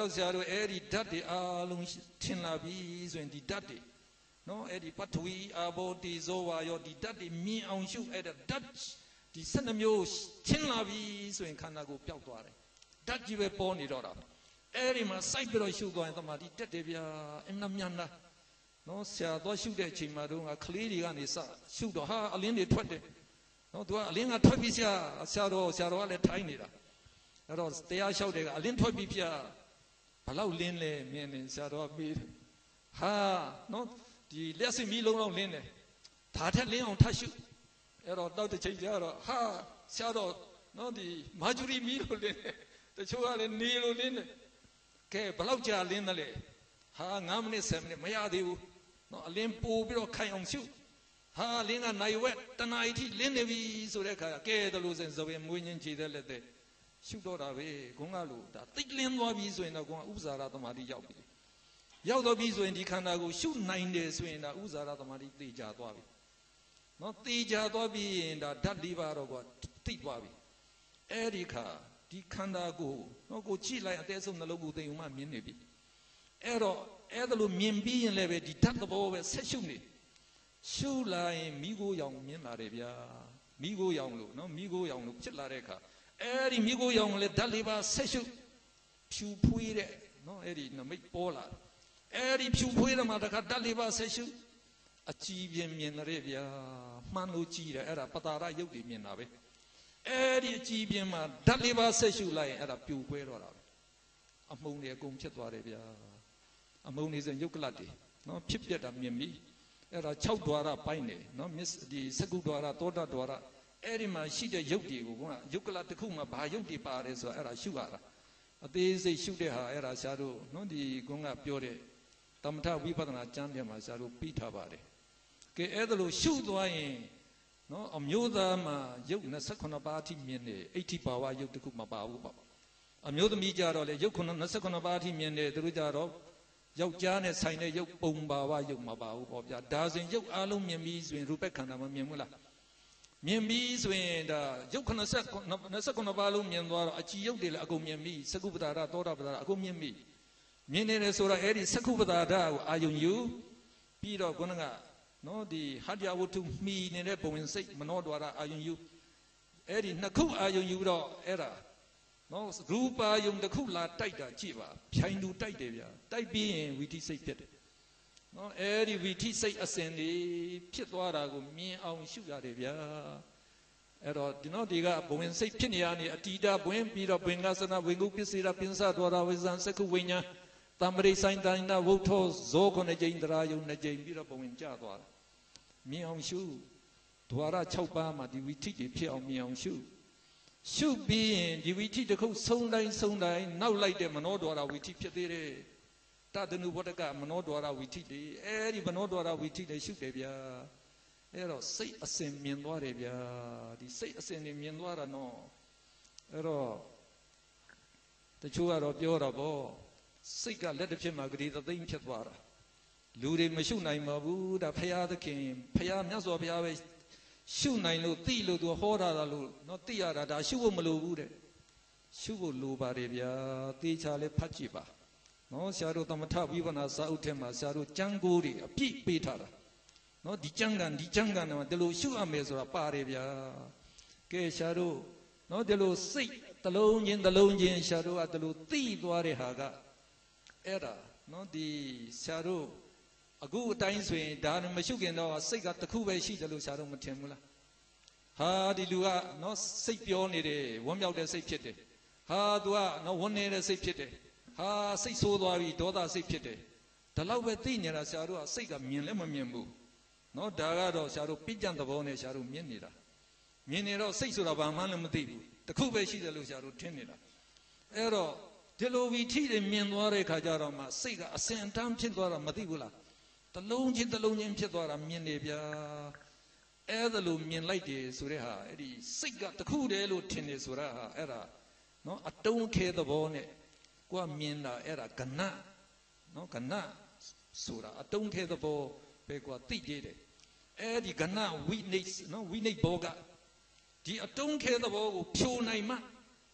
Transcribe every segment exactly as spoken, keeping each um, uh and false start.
ကြောင့်ဆရာတို့အဲ့ဒီဓာတ်တွေအားလုံးထင်လာပြီဆိုရင်ဒီဓာတ်တွေနော်အဲ့ဒီပထဝီအာဘောတေဇောဝါယောဒီဓာတ်တွေမြင်အောင်ရှုအဲ့ဒါဓာတ်ဒီဆယ်နှစ်မျိုးထင်လာပြီဆိုရင်ခန္ဓာကိုယ်ပျောက်သွားတယ်ဓာတ်ကြီးပဲပေါ်နေတော့တာအဲ့ဒီမှာစိုက်ပြီးတော့ရှုသွားရင်တမာတိတက်တယ်ဗျာအမှန်မြန်လားနော်ဆရာတော့ရှုတဲ့အချိန်မှာတော့ကလေးတွေကနေစရှုတော့ဟာအလင်းတွေထွက်တယ်နော်သူကအလင်းကထွက်ပြီးဆရာဆရာတော်ဆရာတော်ကလည်းထိုင်းနေတာအဲ့တော့တရားလျှောက်တယ်ကအလင်းထွက်ပြီးပြဘလောက်လင်းလဲမြင်နေဆရာတော်ကပြီးဟာနော်ဒီလက်စစ်မီးလုံးလုံးလင်းတယ်ဒါထက်လင်းအောင်ထပ်ရှုအဲ့တော့တောက်တစ်ချိန်ကျတော့ဟာဆရာတော်နော်ဒီမာဂျူရီမီးလို့လင်းတယ်တချို့ကလည်းနေလို့လင်းတယ်ကဲဘလောက်ကြာလင်းတယ်လေဟာငါးမိနစ်ဆယ်မိနစ်မရသေးဘူးနော်အလင်းပို့ပြီးတော့ခိုင်အောင်ရှုဟာလင်းကနိုင်ဝက်တနာရီထိလင်းနေပြီဆိုတဲ့အခါကဲတယ်လို့ဆိုရင်သဘင်မွေးချင်းခြေတဲ့လက်တဲ့ရှုတော့တာပဲခွန်ကလို့ဒါသိလင်းသွားပြီဆိုရင်တော့ခွန်ကဥပ္ပဇာရသမာဓိရောက်ပြီရောက်တော့ပြီဆိုရင်ဒီခန္ဓာကိုရှုနိုင်တယ်ဆိုရင်ဒါဥပ္ပဇာရသမာဓိသိကြသွားပြီနော်သိကြသွားပြီရင်ဒါဓာတ်လေးပါတော့ကွာသိသွားပြီအဲ့ဒီခါဒီခန္ဓာကိုနော်ကိုကြည့်လိုက်အသေးဆုံးနှလုံးကိုသိုံမှမြင်နေပြီအဲ့တော့အဲ့ဒါလို့မြင်ပြီးရင်လည်းပဲဒီဓာတ်သဘောပဲဆက်ရှုနေရှုလာရင်မိကိုရောင်မြင်လာတယ်ဗျာမိကိုရောင်လို့နော်မိကိုရောင်လို့ဖြစ်လာတဲ့အခါအဲ့ဒီမိကိုရောင်လည်းဓာတ်လေးပါဆက်ရှုဖြူဖွေးတဲ့နော်အဲ့ဒီနမိတ်ပေါ်လာအဲ့ဒီဖြူဖွေးတဲ့မှာတခါဓာတ်လေးပါဆက်ရှုအကြည်ပြင်းမြင်တယ်ဗျာမှန်လို့ကြည်တယ်အဲ့ဒါပတာရယုတ်တွေမြင်တာပဲအဲ့ဒီအကြည်ပြင်းမှာဓာတ်လေးပါဆက်ရှုလိုက်ရင်အဲ့ဒါပြိုကွဲတော့တာပဲအမုံတွေအကုန်ဖြစ်သွားတယ်ဗျာအမုံနေစဉ်ယုတ်ကလတ်တွေနော်ဖြစ်ပြတာမြင်ပြီအဲ့ဒါ၆ဒွါရပိုင်းနေနော်မစ္စဒီစကုဒွါရသောတဒွါရအဲ့ဒီမှာရှိတဲ့ယုတ်တွေကိုကယုတ်ကလတ်တစ်ခုမှာဘာယုတ်တွေပါတယ်ဆိုတာအဲ့ဒါရှုရတာအသေးစိတ်ရှုတဲ့ဟာအဲ့ဒါဆရာတို့နော်ဒီကုန်းကပြောတဲ့သမထဝိပဿနာကျမ်းထဲမှာဆရာတို့ပြီးထားပါတယ်ကဲအဲ့ဒါလို့ရှုသွားရင်နော်အမျိုးသားမှာယုတ်၂၈ပါးအထိမြင်တယ်အဋ္ဌိဘာဝယုတ်တစ်ခုမပါဘူးပေါ့အမျိုးသမီးကြတော့လေယုတ်၂၈ပါးအထိမြင်တယ်သူတို့ကြတော့ယောက်ျားနဲ့ဆိုင်တဲ့ယုတ်ပုံပါဝယုတ်မပါဘူးပေါ့ဗျာဒါဆိုရင်ယုတ်အလုံးမြင်ပြီးဆိုရင်ရူပခန္ဓာမမြင်ဘူးလားမြင်ပြီးဆိုရင်ဒါယုတ်၂၈ပါးလုံးမြင်သွားတော့အကြည်ယုတ်တွေလည်းအကုန်မြင်ပြီးသကုပ္ပတာရသောတာပတာရအကုန်မြင်ပြီးမြင်နေတယ်ဆိုတော့အဲ့ဒီသကုပ္ပတာရကိုအာယုံယူပြီးတော့ခုနကနော်ဒီဟတ္တဝတ္ထုမှီနေတဲ့ဘဝင်စိတ်မနောဒွါရအာယုံယူအဲ့ဒီနှစ်ခုအာယုံယူတော့အဲ့ဒါနော်ရူပါယုံတစ်ခုလာတိုက်တာကြည့်ပါဖြိုင်သူတိုက်တယ်ဗျာတိုက်ပြီးရင်ဝီထိစိတ်ဖြစ်တယ်နော်အဲ့ဒီဝီထိစိတ်အစဉ်တွေဖြစ်သွားတာကိုမြင်အောင်ရှုရတယ်ဗျာအဲ့တော့ဒီနော်ဒီကဘဝင်စိတ်ဖြစ်နေရနေအတ္တိဘဝင်ပြီးတော့ဘင်္ဂသနာဝေငုပစ္စေရပင်စဒွါရဝိဇံစကုဝိညာတမ္ပရိဆိုင်တိုင်းနာဝုထောဇောခုနှစ်ကြိမ်တရာယုံနှစ်ကြိမ်ပြီးတော့ဘဝင်ကျသွားတယ်မြင်အောင်ရှုဒွါရ၆ပါးမှာဒီဝီထိတွေဖြစ်အောင်မြင်အောင်ရှုရှုပြီးရင်ဒီဝီထိတစ်ခုဆုံးတိုင်းဆုံးတိုင်းနောက်လိုက်တဲ့မနောဒွါရဝီထိဖြစ်သေးတယ်တတနုဘောဓကမနောဒွါရဝီထိတွေအဲဒီမနောဒွါရဝီထိတွေရှုတယ်ဗျာအဲ့တော့စိတ်အစဉ်မြင်သွားတယ်ဗျာဒီစိတ်အစဉ်တွေမြင်သွားတာနော်အဲ့တော့တချို့ကတော့ပြောတာပေါ့စိတ်ကလက်တစ်ဖြစ်မှာဂတိသသိမ့်ဖြစ်သွားတာလူတွေမရှုနိုင်ပါဘူးဒါဖရာသခင်ဖရာမြတ်စွာဘုရားပဲရှုနိုင်လို့သိလို့သူဟောတာလို့နော်သိရတာဒါရှုဖို့မလိုဘူးတဲ့ရှုဖို့လိုပါတယ်ဗျာသေချာလေးဖတ်ကြည့်ပါနော်ဆရာတို့သမထဝိပဿနာစာအုပ်ထဲမှာဆရာတို့ကျမ်းကိုတွေအပြည့်ပေးထားတာနော်ဒီကျမ်းကန်ဒီကျမ်းကန်မှာဒီလိုရှုရမယ်ဆိုတာပါတယ်ဗျာကဲဆရာတို့နော်ဒီလိုစိတ်တလုံးချင်းတလုံးချင်းဆရာတို့ကဒီလိုသိသွားတဲ့ဟာကအဲ့ဒါနော်ဒီဆရာတို့အခုအတိုင်းဆိုရင်ဒါမရှုခင်တော့စိတ်ကတစ်ခုပဲရှိတယ်လို့ဆရာတို့မထင်ဘူးလားဟာဒီလူကနော်စိတ်ပြောနေတယ်ဝမ်းမြောက်တဲ့စိတ်ဖြစ်တယ်ဟာသူကနော်ဝမ်းနေတဲ့စိတ်ဖြစ်တယ်ဟာစိတ်ဆိုးသွားပြီဒေါသစိတ်ဖြစ်တယ်ဒါလောက်ပဲသိနေတာဆရာတို့ကစိတ်ကမြင်လည်းမမြင်ဘူးနော်ဒါကတော့ဆရာတို့ပြည့်ကြံသဘောနဲ့ဆရာတို့မြင်နေတာမြင်နေတော့စိတ်ဆိုတာဘာမှလည်းမသိဘူးတစ်ခုပဲရှိတယ်လို့ဆရာတို့ထင်နေတာအဲ့တော့ဒီလိုဝီထိတွေမြင်သွားတဲ့ခါကျတော့မှစိတ်ကအစင်တန်းဖြစ်သွားတာမသိဘူးလားတလုံးချင်းတလုံးချင်းဖြစ်သွားတာမြင်နေဗျာအဲ့ဒါလိုမြင်လိုက်တယ်ဆိုတဲ့ဟာအဲ့ဒီစိတ်ကတခုတည်းလို့ထင်နေဆိုတာဟာအဲ့ဒါနော်အတုံးခဲသဘောနဲ့ကိုကမြင်တာအဲ့ဒါကဏနော်ကဏဆိုတာအတုံးခဲသဘောပဲကိုကသိကြတယ်အဲ့ဒီကဏဝိနိနော်ဝိနိဘောကဒီအတုံးခဲသဘောကိုဖြိုနိုင်မှ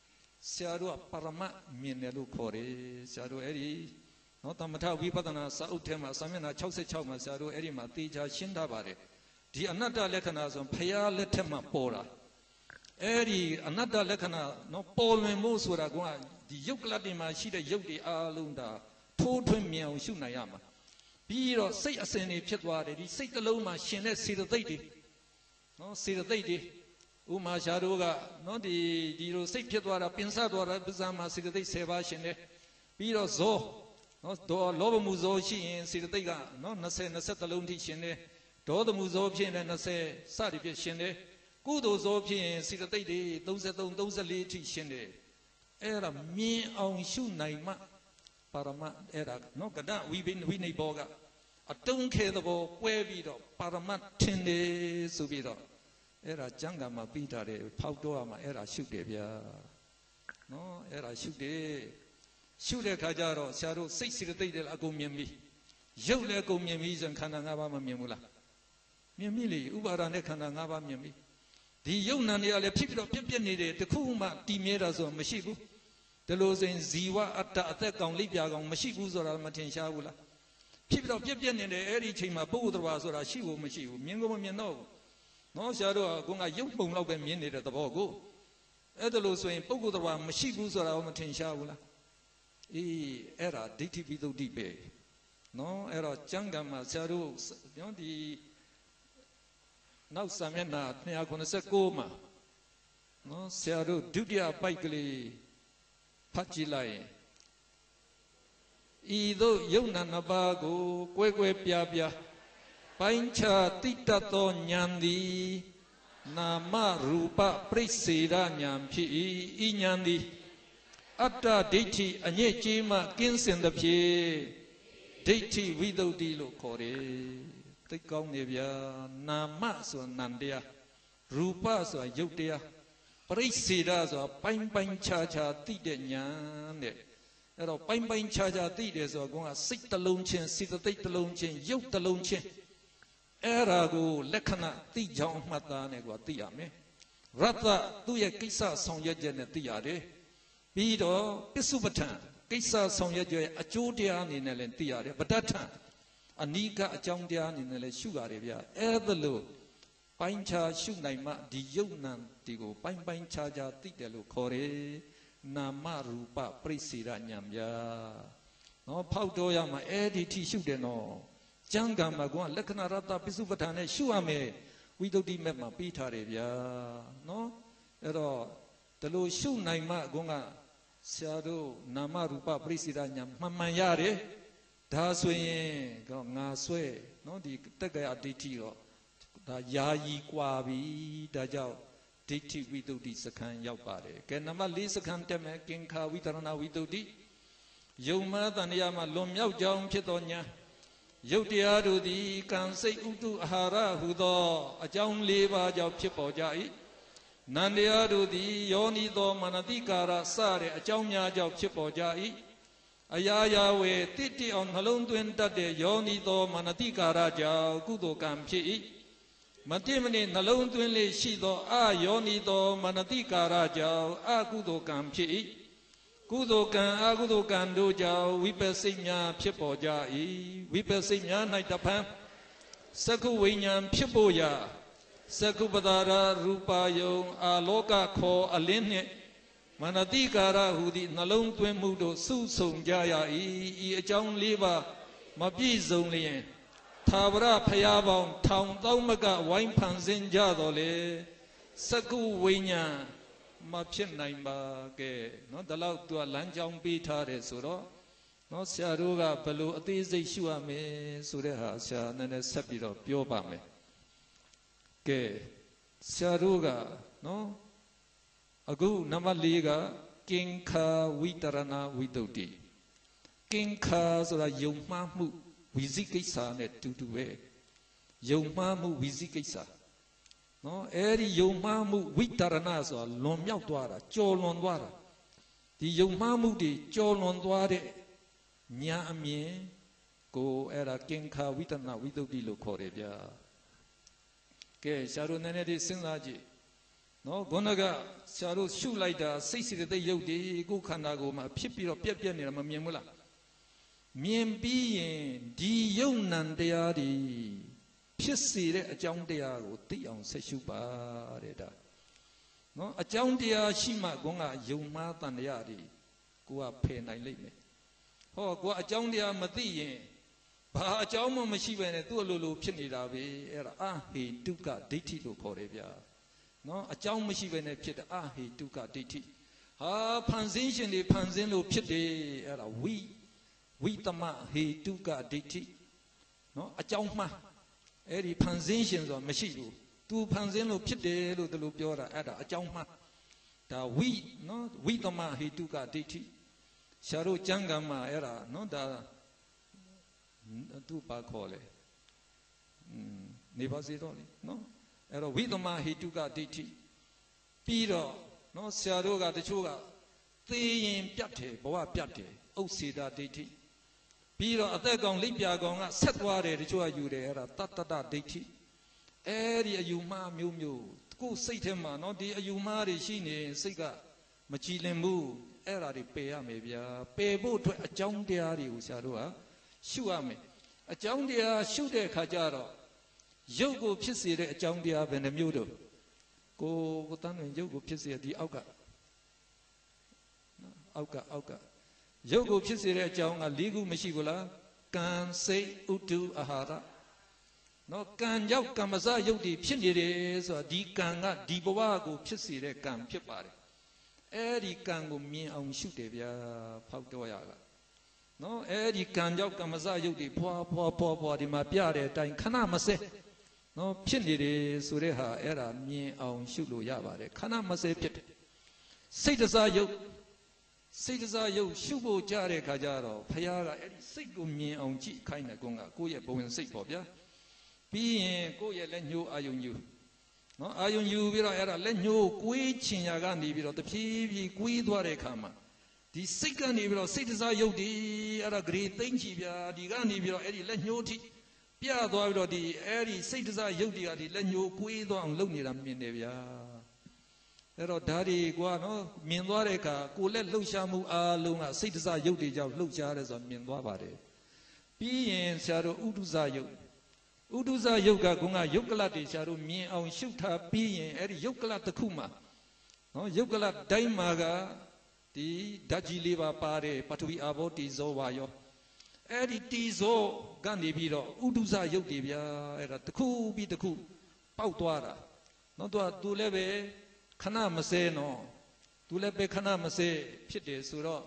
ဆရာတို့ကပါရမတ်မြင်တယ်လို့ခေါ်တယ်ဆရာတို့အဲ့ဒီနော်သမထဝိပဿနာစာအုပ်ထဲမှာစာမျက်နှာ၆၆မှာဆရာတို့အဲ့ဒီမှာသေချာရှင်းထားပါတယ်ဒီအနတ္တလက္ခဏာဆိုဖရာလက်ထက်မှာပေါ်တာအဲ့ဒီအနတ္တလက္ခဏာနော်ပေါ်လွင်မှုဆိုတာကဒီယုတ်ကလတ်တွေမှာရှိတဲ့ယုတ်တွေအားလုံးဒါထိုးထွင်းမြင်အောင်ရှုနိုင်ရမှာပြီးတော့စိတ်အစဉ်တွေဖြစ်သွားတယ်ဒီစိတ်တစ်လုံးမှာရှင်တဲ့စေတသိက်တွေနော်စေတသိက်တွေဥမာရှားတို့ကနော်ဒီဒီလိုစိတ်ဖြစ်သွားတာပင်စသွားတာပဇာမှာစေတသိက်၁၀ပါးရှင်တယ်ပြီးတော့ဇောနော်ဒေါ်လောဘမှုဇောရှိရင်စေတသိက်ကနော်၂၀ ၂၃လုံးထိရှင်တယ်ဒေါသမှုဇောဖြစ်ရင်၂၀စသည်ဖြင့်ရှင်တယ်ကုသိုလ်ဇောဖြစ်ရင်စေတသိက်တွေ၃၃ ၃၄ထိရှင်တယ်အဲ့ဒါမြင်အောင်ရှုနိုင်မှပါရမတ်အဲ့ဒါနော်ကဒဝိဘိဝိနိဘောကအတုံးခဲသဘောကွဲပြီးတော့ပါရမတ်ထင်တယ်ဆိုပြီးတော့အဲ့ဒါကျမ်းဂန်မှာပြီးတာတယ်ဖောက်တော့မှာအဲ့ဒါရှုတယ်ဗျာနော်အဲ့ဒါရှုတယ်ရှုတဲ့ခါကျတော့ဆရာတို့စိတ်စေတသိက်တွေအကုန်မြင်ပြီရုပ်လည်းအကုန်မြင်ပြီဆိုရင်ခန္ဓာ၅ပါးမမြင်ဘူးလားမြင်ပြီလေဥပါဒာနဲ့ခန္ဓာ၅ပါးမြင်ပြီဒီယုံနာတွေကလည်းဖြစ်ပြီးတော့ပြက်ပြက်နေတယ်တခုမှတည်မြဲတာဆိုမရှိဘူးဒီလိုဆိုရင်ဇီဝအတ္တအသက်ကောင်လိပ်ပြာကောင်မရှိဘူးဆိုတာမထင်ရှားဘူးလားဖြစ်ပြီးတော့ပြက်ပြက်နေတယ်အဲ့ဒီအချိန်မှာပုဂ္ဂိုလ်တော်ဆိုတာရှိဖို့မရှိဘူးမြင်ကိုမမြင်တော့ဘူးနော်ဆရာတို့ကကရုပ်ပုံလောက်ပဲမြင်နေတဲ့သဘောကိုအဲ့ဒါလို့ဆိုရင်ပုဂ္ဂိုလ်တော်မရှိဘူးဆိုတာမထင်ရှားဘူးလားအေးအဲ့ဒါဒိဋ္ဌိပိသုဒ္ဓိပဲနော်အဲ့တော့ကျမ်းဂန်မှာဆရာတို့နော်ဒီနောက်စာမျက်နှာ၂၇၉မှာနော်ဆရာတို့ဒုတိယပိုက်ကလေးဖတ်ကြည့်လိုက်ရင်ဤသို့ယုံနာနှစ်ပါးကိုကွဲကွဲပြားပြားပိုင်းခြားတိတတ်သောဉာဏ်သည်နာမရူပပရိစ္ဆေဒဉာဏ်ဖြစ်၏ဤဉာဏ်သည်အတ္တဒိဋ္ဌိအညစ်အကြေးမှကင်းစင်သဖြင့်ဒိဋ္ဌိဝိသုဒ္ဓိလို့ခေါ်တယ်သိကောင်းနေဗျာနာမဆိုတာနံတရားရူပဆိုတာရုပ်တရားပရိစ္ဆေဒဆိုတာပိုင်းပိုင်းခြားခြားသိတဲ့ဉာဏ်တဲ့အဲ့တော့ပိုင်းပိုင်းခြားခြားသိတယ်ဆိုတော့ကစိတ်တစ်လုံးချင်းစေတသိက်တစ်လုံးချင်းရုပ်တစ်လုံးချင်းအဲ့ဒါကိုလက္ခဏာသိကြောင်းမှတ်သားနဲ့ကွာသိရမယ်ရတ္တသူ့ရဲ့ကိစ္စဆောင်ရွက်ချက်နဲ့သိရတယ်ပြီးတော့ပစ္စုပ္ပထံကိစ္စဆောင်ရွက်ချက်အကျိုးတရားအနေနဲ့လည်းသိရတယ်ပဋ္ဌထံအနိကအကြောင်းတရားအနေနဲ့လည်းရှုရတယ်ဗျအဲ့ဒါလို့ပိုင်းခြားရှုနိုင်မှဒီယုတ်နံဒီကိုပိုင်းပိုင်းခြားခြားသိတယ်လို့ခေါ်တယ်နာမရူပပရိစ္ဆေဒဉာဏ်ဗျာနော်ဖောက်တော့ရမှာအဲ့ဒီထိရှုတယ်နော်ကျမ်းဂန်မှာကလက္ခဏာရတ္တပစ္စုပ္ပထံနဲ့ရှုရမယ်ဝိသုဒ္ဓိမဲ့မှာပြီးထားတယ်ဗျာနော်အဲ့တော့ဒီလိုရှုနိုင်မှကဆရာတို့နာမရူပပရိစ္ဆေဒဉာဏ်မှန်မှန်ရတယ်ဒါဆိုရင်ငါဆွဲနော်ဒီတက္ကရာဒိဋ္ဌိတော့ဒါယာယီกว่าပြီဒါကြောင့်ဒိဋ္ဌိဝိသုဒ္ဓိစခန်းရောက်ပါတယ်ကဲနံပါတ်၄စခန်းတက်မယ်ကင်္ခာဝိတရဏဝိသုဒ္ဓိယုံမှတန်တရားမှာလွန်မြောက်ကြောင်းဖြစ်သောညာယုတ်တရားတို့သည်ကံစိတ်ဥတုအာဟာရဟုသောအကြောင်း၄ပါးကြောင့်ဖြစ်ပေါ်ကြ၏နန္တရားတို့သည်ယောနိသောမနတိကာရစတဲ့အကြောင်းများကြောင့်ဖြစ်ပေါ်ကြ၏အရာရာဝေတိတိအောင်နှလုံးသွင်းတတ်တဲ့ယောနိသောမနတိကာရကြောင့်ကုသိုလ်ကံဖြစ်၏မတိမနိနှလုံးသွင်းလေရှိသောအာယောနိသောမနတိကာရကြောင့်အကုသိုလ်ကံဖြစ်၏ကုသိုလ်ကံအကုသိုလ်ကံတို့ကြောင့်ဝိပဿစိတ်များဖြစ်ပေါ်ကြ၏ဝိပဿစိတ်များ၌တဖန်သက္ကုဝိညာဉ်ဖြစ်ပေါ်ရာသက္ကုပဒါရရူပါယုံအာလောကခောအလင်းနှင့်မနတိကာရဟူသည့်နှလုံးသွင်းမှုတို့စုဆုံကြရ၏ဤအကြောင်း၄ပါးမပြည့်စုံလျင်သာဝရဖျားပေါင်းထောင်သောမကဝိုင်းဖန်ဆင်းကြတော်လေသက္ကုဝိညာဉ်မဖြစ်နိုင်ပါကဲเนาะဒါလောက်သူကလမ်းကြောင်းပေးထားတယ်ဆိုတော့เนาะဆရာတို့ကဘယ်လိုအသေးစိတ်ရှုရမယ်ဆိုတဲ့ဟာဆရာနည်းနည်းဆက်ပြီးတော့ပြောပါမယ်ကဲဆရာတို့ကเนาะအခုနံပါတ်၄ကကင်္ခာဝိတရဏဝိသုဒ္ဓိကင်္ခာဆိုတာယုံမှားမှုဝိဇိကိစ္စနဲ့တူတူပဲယုံမှားမှုဝိဇိကိစ္စနော်အဲ့ဒီယုံမှားမှုဝိတရဏဆိုတာလွန်မြောက်သွားတာကြော်လွန်သွားတာဒီယုံမှားမှုတွေကြော်လွန်သွားတဲ့ညာအမြင်ကိုအဲ့ဒါကင်္ခာဝိတရဏဝိသုဒ္ဓိလို့ခေါ်တယ်ဗျာကဲရှားတို့နည်းနည်းလေးစဉ်းစားကြည့်နော်ခုနကဆရာတို့ရှုလိုက်တာစိတ်စိတ်သိရုပ်တွေကိုခန္ဓာကိုယ်မှာဖြစ်ပြီးတော့ပြက်ပြက်နေတာမမြင်ဘူးလားမြင်ပြီးရင်ဒီယုံနံတရားတွေဖြစ်စေတဲ့အကြောင်းတရားကိုသိအောင်ဆက်ရှုပါတဲ့ဒါနော်အကြောင်းတရားရှိမှကိုကယုံမှားတန်တရားတွေကိုကဖယ်နိုင်လိမ့်မယ်ဟောကိုကအကြောင်းတရားမသိရင်ဘာအကြောင်းမှမရှိဘဲနဲ့သူ့အလိုလိုဖြစ်နေတာပဲအဲ့ဒါအဟေတုကဒိဋ္ဌိလို့ခေါ်တယ်ဗျာနော်အကြောင်းမရှိဘဲနဲ့ဖြစ်တဲ့အဟေတုကဒိဋ္ဌိဟာဖန်ဆင်းရှင်တွေဖန်ဆင်းလို့ဖြစ်တယ်အဲ့ဒါဝိဝိတမဟေတုကဒိဋ္ဌိနော်အကြောင်းမှားအဲ့ဒီဖန်ဆင်းရှင်ဆိုတာမရှိဘူးသူဖန်ဆင်းလို့ဖြစ်တယ်လို့သူတို့ပြောတာအဲ့ဒါအကြောင်းမှားဒါဝိနော်ဝိတမဟေတုကဒိဋ္ဌိရှားတို့ကျမ်းဂန်မှာအဲ့ဒါနော်ဒါသူပါခေါ်လေနေပါစေတော့လေနော်အဲ့တော့ဝိသမဟိတုကဒိဋ္ဌိပြီးတော့နော်ဆရာတို့ကတချို့ကသေရင်ပြတ်တယ်ဘဝပြတ်တယ်ဥစ္စေတာဒိဋ္ဌိပြီးတော့အသက်ကောင်လိပ်ပြာကောင်ကဆက်သွားတယ်တချို့ကယူတယ်အဲ့ဒါတတ္တတဒိဋ္ဌိအဲ့ဒီအယူမှားမျိုးမျိုးကိုယ်စိတ်ထဲမှာနော်ဒီအယူမှားတွေရှိနေစိတ်ကမကြည်လင်ဘူးအဲ့ဒါတွေပယ်ရမယ်ဗျာပယ်ဖို့အတွက်အကြောင်းတရားတွေကိုဆရာတို့ကရှုရမယ်အကြောင်းတရားရှုတဲ့အခါကျတော့ရုပ်ကိုဖြစ်စေတဲ့အကြောင်းတရားဘယ်နှမျိုးတို့ကိုကိုတန်းဝင်ရုပ်ကိုဖြစ်စေဒီအောက်ကအောက်ကအောက်ကရုပ်ကိုဖြစ်စေတဲ့အကြောင်းက၄ခုမရှိဘူးလားကံစိတ်ဥတုအာဟာရနော်ကံကြောင့်ကမ္မစရုပ်တွေဖြစ်နေတယ်ဆိုတာဒီကံကဒီဘဝကိုဖြစ်စေတဲ့ကံဖြစ်ပါတယ်အဲ့ဒီကံကိုမြင်အောင်ရှုတယ်ဗျာဖောက်တော့ရကနော်အဲ့ဒီကံကြောင့်ကမ္မစရုပ်တွေဖွာဖွာဖွာဖွာဒီမှာပြတဲ့အတိုင်းခဏမစဲနော်ဖြစ်နေတယ်ဆိုတဲ့ဟာအဲ့ဒါမြင်အောင်ရှုလို့ရပါတယ်ခဏမစဲဖြစ်တယ်စိတ်တစားရုပ်စိတ်တစားရုပ်ရှုဖို့ကြတဲ့ခါကျတော့ဖခင်ကအဲ့ဒီစိတ်ကိုမြင်အောင်ကြည့်ခိုင်းတဲ့ကုန်းကကိုယ့်ရဲ့ဘဝင်စိတ်ပေါ့ဗျာပြီးရင်ကိုယ့်ရဲ့လက်ညှိုးအာယုံယူနော်အာယုံယူပြီးတော့အဲ့ဒါလက်ညှိုးကွေးချင်ရာကနေပြီးတော့တဖြည်းဖြည်းကွေးသွားတဲ့အခါမှာဒီစိတ်ကနေပြီးတော့စိတ်တစားရုပ်ဒီအဲ့ဒါဂရေသိမ့်ချီဗျာဒီကနေပြီးတော့အဲ့ဒီလက်ညှိုးထိပြသွားပြီးတော့ဒီအဲ့ဒီစိတ်တစားရုပ်တွေကဒီလက်ညှိုးကွေးသွားအောင်လုပ်နေတာမြင်တယ်ဗျာအဲ့တော့ဓာရီကွာနော်မြင်သွားတဲ့အခါကိုယ်လက်လှုပ်ရှားမှုအားလုံးကစိတ်တစားရုပ်တွေကြောင့်လှုပ်ရှားတယ်ဆိုတာမြင်သွားပါတယ်ပြီးရင်ဆရာတို့ဥဒုဇရုပ်ဥဒုဇရုပ်ကကုန်းကယုတ်ကလတ်တွေဆရာတို့မြင်အောင်ရှုထားပြီးရင်အဲ့ဒီယုတ်ကလတ်တစ်ခုမှာနော်ယုတ်ကလတ်တိုင်းမှာကဒီဓာတ်ကြီးလေးပါပါတယ်ပထဝီအာဘောတိဇောဝါယောအဲ့ဒီတီဇောကနေပြီးတော့ဥဒုဇရုပ်တွေဗျာအဲ့ဒါတစ်ခုပြီးတစ်ခုပေါက်သွားတာနော်သူကသူလည်းပဲခဏမစဲနော်သူလည်းပဲခဏမစဲဖြစ်တယ်ဆိုတော့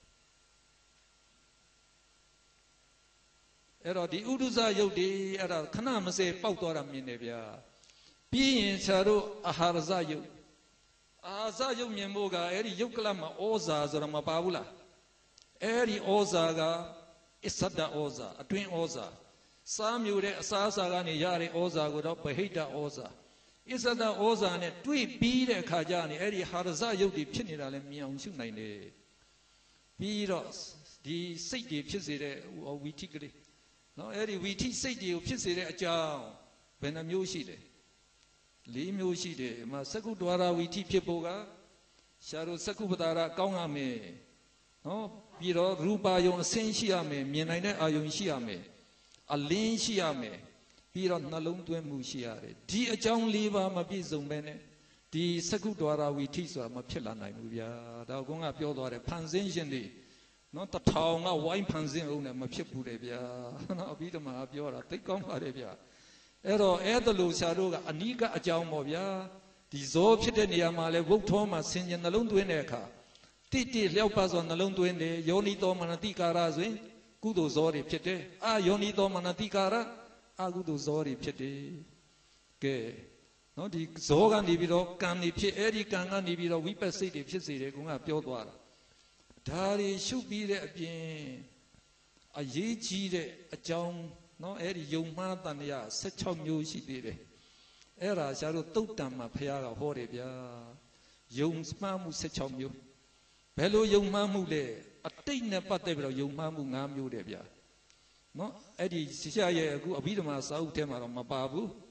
အဲ့တော့ဒီဥဒုဇရုပ်တွေအဲ့ဒါခဏမစဲပေါက်သွားတာမြင်တယ်ဗျာပြီးရင်ဆရာတို့အာဟာရဇရုပ်အာဇရုပ်မြင်ဖို့ကအဲ့ဒီယုတ်ကလတ်မှာဩဇာဆိုတော့မပါဘူးလားအဲ့ဒီဩဇာကအစ္ဆဒဩဇာအတွင်းဩဇာစားမျိုးတဲ့အစားအစာကနေရတဲ့ဩဇာကိုတော့ဗဟိတဩဇာအစ္ဆဒဩဇာနဲ့တွေ့ပြီးတဲ့အခါကျရင်အဲ့ဒီဟာရဇရုပ်တွေဖြစ်နေတာလည်းမြင်အောင်ရှုနိုင်တယ်ပြီးတော့ဒီစိတ်တွေဖြစ်စေတဲ့ဝီထိကလေးနော်အဲ့ဒီဝီထိစိတ်တွေကိုဖြစ်စေတဲ့အကြောင်းဘယ်နှမျိုးရှိလဲလေးမျိုးရှိတယ်။မှာသက္ကုဒွါရဝီထိဖြစ်ဖို့ကရှားတို့သက္ကုပတာရကောင်းရမယ်။နော်ပြီးတော့ရူပါယုံအစင်းရှိရမယ်မြင်နိုင်တဲ့အာယုံရှိရမယ်။အလင်းရှိရမယ်ပြီးတော့နှလုံးသွင်းမှုရှိရတယ်။ဒီအကြောင်းလေးပါမပြည့်စုံပဲနဲ့ဒီသက္ကုဒွါရဝီထိဆိုတာမဖြစ်လာနိုင်ဘူးဗျာ။ဒါကုန်းကပြောသွားတယ်ဖန်ဆင်းရှင်တွေနော်တထောင်ကဝိုင်းဖန်ဆင်းအောင်လည်းမဖြစ်ဘူးလေဗျာ။နော်အပြီးတော့မှပြောတာသိကောင်းပါတယ်ဗျာ။အဲ့တော့အဲ့ဒါလို့ဆရာတို့ကအနိကအကြောင်းပေါ့ဗျာဒီဇောဖြစ်တဲ့နေရာမှာလဲဝုတ်ထောမှာဆင်ញံနှလုံးသွင်းတဲ့အခါတိတိလျောက်ပါစွာနှလုံးသွင်းတယ်ယောနိသောမနတိကာရဆိုရင်ကုသိုလ်ဇောတွေဖြစ်တယ်အာယောနိသောမနတိကာရအကုသိုလ်ဇောတွေဖြစ်တယ်ကဲနော်ဒီဇောကနေပြီးတော့ကံတွေဖြစ်အဲ့ဒီကံကနေပြီးတော့ဝိပဿစိတ်တွေဖြစ်စေတယ်ကုန်းကပြောသွားတာဒါတွေရှုပြီးတဲ့အပြင်အရေးကြီးတဲ့အကြောင်းနော်အဲ့ဒီယုံမှားတန်ရ၁၆မျိုးရှိသေးတယ်အဲ့ဒါဆရာတို့တုတ်တံမှာဖះကဟောတယ်ဗျာယုံမှားမှု၁၆မျိုးဘယ်လိုယုံမှားမှုလဲအတိတ်နဲ့ပတ်သက်ပြီးတော့ယုံမှားမှု၅မျိုးတယ်ဗျာနော်အဲ့ဒီဆရာရဲ့အခုအဘိဓမ္မာစာအုပ်ထဲမှာတော့မပါဘူး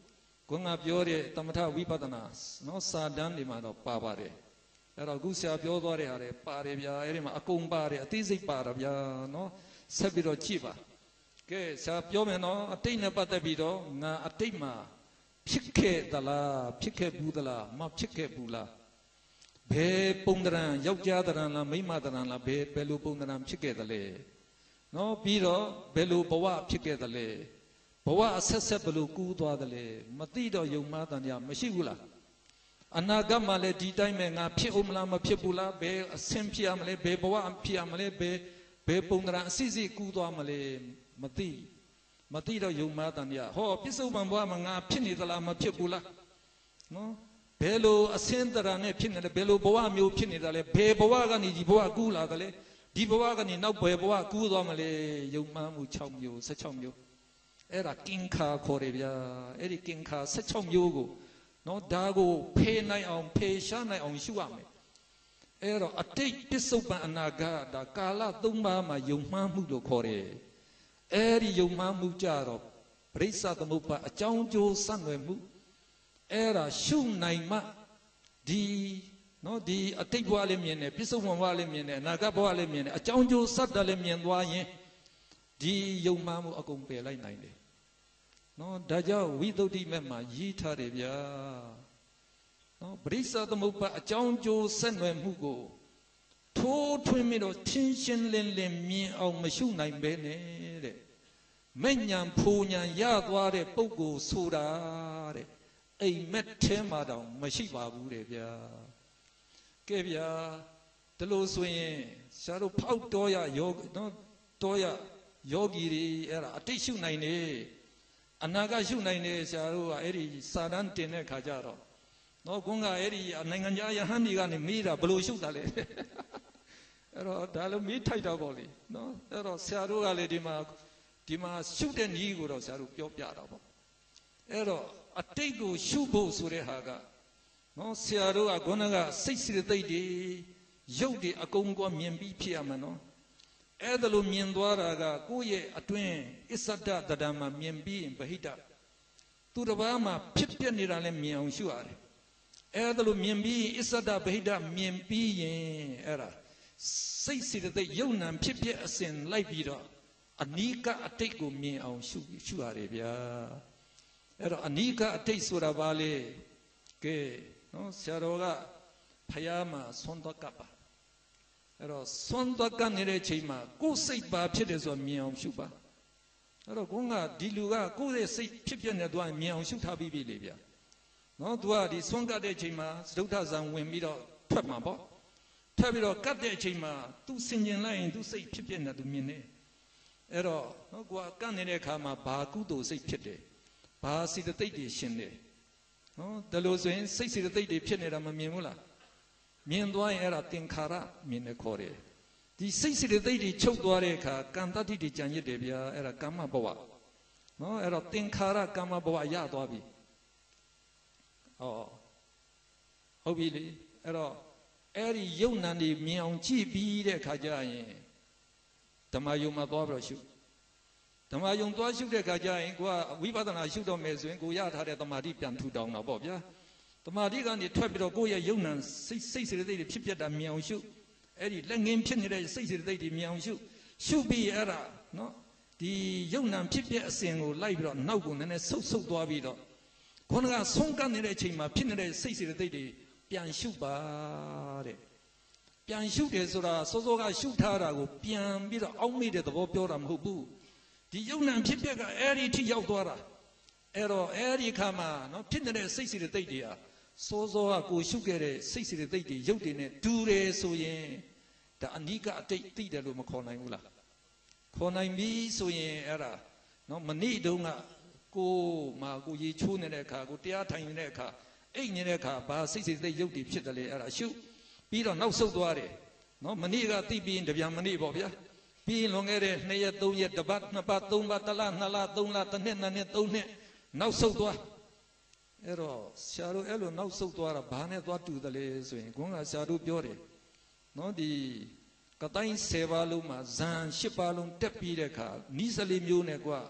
ကိုငါပြောတဲ့သမထဝိပဿနာနော်စာတမ်းတွေမှာတော့ပါပါတယ်အဲ့တော့အခုဆရာပြောသွားတဲ့ဟာတွေပါတယ်ဗျာအဲ့ဒီမှာအကုန်ပါတယ်အသေးစိတ်ပါတော့ဗျာနော်ဆက်ပြီးတော့ကြည့်ပါကဲဆရာပြောမယ်နော်အတိတ်နဲ့ပတ်သက်ပြီးတော့ငါအတိတ်မှာဖြစ်ခဲ့သလားဖြစ်ခဲ့ဘူးသလားမဖြစ်ခဲ့ဘူးလားဘယ်ပုံတရံယောက်ျားတရံလားမိန်းမတရံလားဘယ်ဘယ်လိုပုံတရံဖြစ်ခဲ့သလဲနော်ပြီးတော့ဘယ်လိုဘဝဖြစ်ခဲ့သလဲဘဝအဆက်ဆက်ဘယ်လိုကူးသွားသလဲမသိတော့ယုံမှားတန်တရားမရှိဘူးလားအနာဂတ်မှာလည်းဒီတိုင်းပဲငါဖြစ်ဦးမလားမဖြစ်ဘူးလားဘယ်အဆင့်ဖြစ်ရမလဲဘယ်ဘဝဖြစ်ရမလဲဘယ်ဘယ်ပုံတရံအစစ်စစ်ကူးသွားမလဲမသိမသိတော့ယုံမှားတန်တရားဟောပြစ္ဆုတ်ပံဘဝမှာငါဖြစ်နေသလားမဖြစ်ဘူးလားနော်ဘယ်လိုအဆင့်တရံနဲ့ဖြစ်နေတယ်ဘယ်လိုဘဝမျိုးဖြစ်နေတာလဲဘယ်ဘဝကနေဒီဘဝကူးလာတယ်လဲဒီဘဝကနေနောက်ဘယ်ဘဝကူးသွားမလဲယုံမှားမှု၆မျိုး၁၆မျိုးအဲ့ဒါကင်္ခာခေါ်တယ်ဗျာအဲ့ဒီကင်္ခာ၁၆မျိုးကိုနော်ဒါကိုဖေးနိုင်အောင်ဖေးရှားနိုင်အောင်ရှုရမယ်အဲ့တော့အတိတ်ပစ္စုပန်အနာဂတ်ဒါကာလသုံးပါးမှာယုံမှားမှုလို့ခေါ်တယ်အဲ့ဒီယုံမှားမှုကြတော့ပရိစ္ဆသမုပ္ပါအကြောင်းကျိုးဆက်နွယ်မှုအဲ့ဒါရှုနိုင်မှဒီနော်ဒီအတိတ်ဘဝလည်းမြင်တယ်ပစ္စုပန်ဘဝလည်းမြင်တယ်အနာဂတ်ဘဝလည်းမြင်တယ်အကြောင်းကျိုးဆက်တယ်လည်းမြင်သွားရင်ဒီယုံမှားမှုအကုန်ပယ်လိုက်နိုင်တယ်နော်ဒါကြောင့်ဝိသုဒ္ဓိမဲ့မှာရေးထားတယ်ဗျာနော်ပရိစ္ဆသမုပ္ပါအကြောင်းကျိုးဆက်နွယ်မှုကိုထိုးထွင်းပြီးတော့ထင်းရှင်းလင်းလင်းမြင်အောင်မရှုနိုင်ပဲနဲ့တဲ့မဲ့ညာဖူညာရသွားတဲ့ပုဂ္ဂိုလ်ဆိုတာတဲ့အိမ်မက်ထဲမှာတောင်မရှိပါဘူးတဲ့ဗျာကဲဗျာဒီလိုဆိုရင်ဆရာတို့ဖောက်တော်ရယောနော်တော်ရယောဂီတွေအဲ့ဒါအတိတ်ရှုနိုင်နေအနာဂတ်ရှုနိုင်နေဆရာတို့ကအဲ့ဒီစာတန်းတင်တဲ့ခါကျတော့နော်ကွန်းကအဲ့ဒီနိုင်ငံခြားယဟန်ဒီကနေမေးတာဘယ်လိုရှုတာလဲအဲ့တော့ဒါလည်းမေးထိုက်တာပေါ့လေနော်အဲ့တော့ဆရာတို့ကလည်းဒီမှာဒီမှာရှုတဲ့နည်းကိုတော့ဆရာတို့ပြောပြတာပေါ့အဲ့တော့အတိတ်ကိုရှုဖို့ဆိုတဲ့ဟာကနော်ဆရာတို့ကခေါင်းကစိတ်စိတ္တိတွေရုပ်တွေအကုန်ကမြင်ပြီးဖြစ်ရမှာနော်အဲ့ဒါလိုမြင်သွားတာကကိုယ့်ရဲ့အတွင်းအစ္ဆဒတဒံမှာမြင်ပြီးရင်ဗဟိတသူတစ်ပါးမှာဖြစ်ပြနေတာလည်းမြင်အောင်ရှုရတယ်အဲ့ဒါလိုမြင်ပြီးအစ္ဆဒဗဟိတမြင်ပြီးရင်အဲ့ဒါစိတ်စိတ္တိယုံနံဖြစ်ပြအစဉ်လိုက်ပြီးတော့အနိကအတိတ်ကိုမြင်အောင်ရှုရှုရတယ်ဗျာအဲ့တော့အနိကအတိတ်ဆိုတာဘာလဲကဲနော်ဆရာတော်ကဖယားမှာဆွမ်းသွားကပ်ပါအဲ့တော့ဆွမ်းသွားကပ်နေတဲ့ချိန်မှာကိုယ်စိတ်ပါဖြစ်တယ်ဆိုမြင်အောင်ရှုပါအဲ့တော့ကိုကဒီလူကကိုယ့်ရဲ့စိတ်ဖြစ်ပြနေတော့မြင်အောင်ရှုထားပြီးပြီလေဗျာနော်သူကဒီဆွမ်းကပ်တဲ့ချိန်မှာသဒုဋ္ဌဇံဝင်ပြီးတော့ထွက်မှာပေါ့ထွက်ပြီးတော့ကပ်တဲ့အချိန်မှာသူဆင်ကျင်လိုက်ရင်သူစိတ်ဖြစ်ပြနေသူမြင်နေအဲ့တော့နော်ကိုကကပ်နေတဲ့အခါမှာဘာကုသိုလ်စိတ်ဖြစ်တယ်ဘာစိတ္တိတွေရှင်တယ်နော်ဒါလို့ဆိုရင်စိတ်စိတ္တိတွေဖြစ်နေတာမမြင်ဘူးလားမြင်သွားရင်အဲ့ဒါသင်္ခါရမြင်နေခေါ်တယ်ဒီစိတ်စိတ္တိတွေချုပ်သွားတဲ့အခါကံတတ္တိတွေကြံရစ်တယ်ဗျာအဲ့ဒါကာမဘဝနော်အဲ့တော့သင်္ခါရကာမဘဝရသွားပြီဟောဟုတ်ပြီလေအဲ့တော့အဲ့ဒီယုံနံတွေမြင်အောင်ကြည့်ပြီးတဲ့အခါကျရင်ဓမ္မယုံမှာသွားပြီးတော့ရှုဓမ္မယုံသွားရှုတဲ့ခါကျရင်ကိုကဝိပဿနာရှုတော့မယ်ဆိုရင်ကိုရထားတဲ့တမာတိပြန်ထူတောင်းတာပေါ့ဗျာတမာတိကနေထွက်ပြီးတော့ကိုယ့်ရဲ့ယုံနံစိတ်စိတ်စေတသိက်တွေဖြစ်ပြတာမြင်အောင်ရှုအဲ့ဒီလက်ငင်းဖြစ်နေတဲ့စိတ်စေတသိက်တွေမြင်အောင်ရှုရှုပြီးအဲ့ဒါနော်ဒီယုံနံဖြစ်ပြအစဉ်ကိုလိုက်ပြီးတော့နောက်ကိုနည်းနည်းဆုပ်ဆုပ်သွားပြီးတော့ခေါင်းကဆုံးကပ်နေတဲ့အချိန်မှာဖြစ်နေတဲ့စိတ်စေတသိက်တွေပြန်ရှုပါတဲ့ပြန်ရှုတယ်ဆိုတာစောစောကရှုထားတာကိုပြန်ပြီးတော့အောက်မေ့တဲ့သဘောပြောတာမဟုတ်ဘူးဒီယုံနံဖြစ်ပြကအဲ့ဒီထိရောက်သွားတာအဲ့တော့အဲ့ဒီခါမှာနော်ဖြစ်နေတဲ့စိတ်စိတ္တိတွေဟာစောစောကကိုရှုခဲ့တဲ့စိတ်စိတ္တိတွေရုပ်တွေနဲ့တူတယ်ဆိုရင်ဒါအနိကအတိတ်သိတယ်လို့မခေါ်နိုင်ဘူးလားခေါ်နိုင်ပြီဆိုရင်အဲ့ဒါနော်မနေ့တုန်းကကိုမှာကိုရေချိုးနေတဲ့အခါကိုတရားထိုင်နေတဲ့အခါအိတ်နေတဲ့အခါဘာစိတ်စိတ္တိရုပ်တွေဖြစ်တယ်လေအဲ့ဒါရှုပြီးတော့နောက်ဆုတ်သွားတယ်နော်မနေ့ကသိပြီးရင်တပြန်မနေ့ပေါ့ဗျာပြီးလွန်ခဲ့တဲ့နှစ်ရက်သုံးရက်တစ်ပတ်နှစ်ပတ်သုံးပတ်တစ်လနှစ်လသုံးလတစ်နှစ်နှစ်နှစ်သုံးနှစ်နောက်ဆုတ်သွားအဲ့တော့ဆရာတို့အဲ့လိုနောက်ဆုတ်သွားတာဘာနဲ့သွားတူတယ်လဲဆိုရင်ခွန်းကဆရာတို့ပြောတယ်နော်ဒီကတိုင်းဆယ်ပါးလုံးမှာဇန်ရှစ်ပါးလုံးတက်ပြီးတဲ့အခါနီးစလေးမျိုးနဲ့ကွာ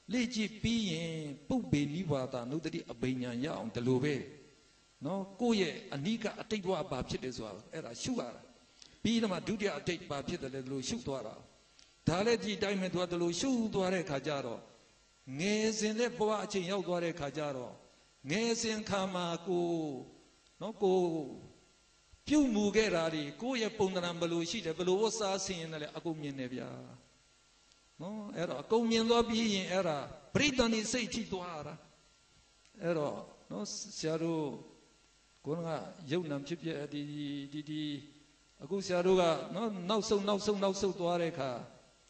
Liji being Pubi Nivata, no that a banyan young, the Lube. No, go ye, Anika, a take what Baptist as well, era sugar. Be them a duty a take Baptist the little shoot water. Taleji diamond to the shoot ware Kajaro. Nes in the boaching Yogware Kajaro. Nes in Kamaku, no go. Few Mugerari, go ye Punambalu, she the Belosa sin the Agumian Nevia. No, era, Agumian lobby era, Britain is say Tituara. Era, no, Siaru, Gona, Yunam Chipia, the the Agusiaruga, no, no so, no so, no so to Areca.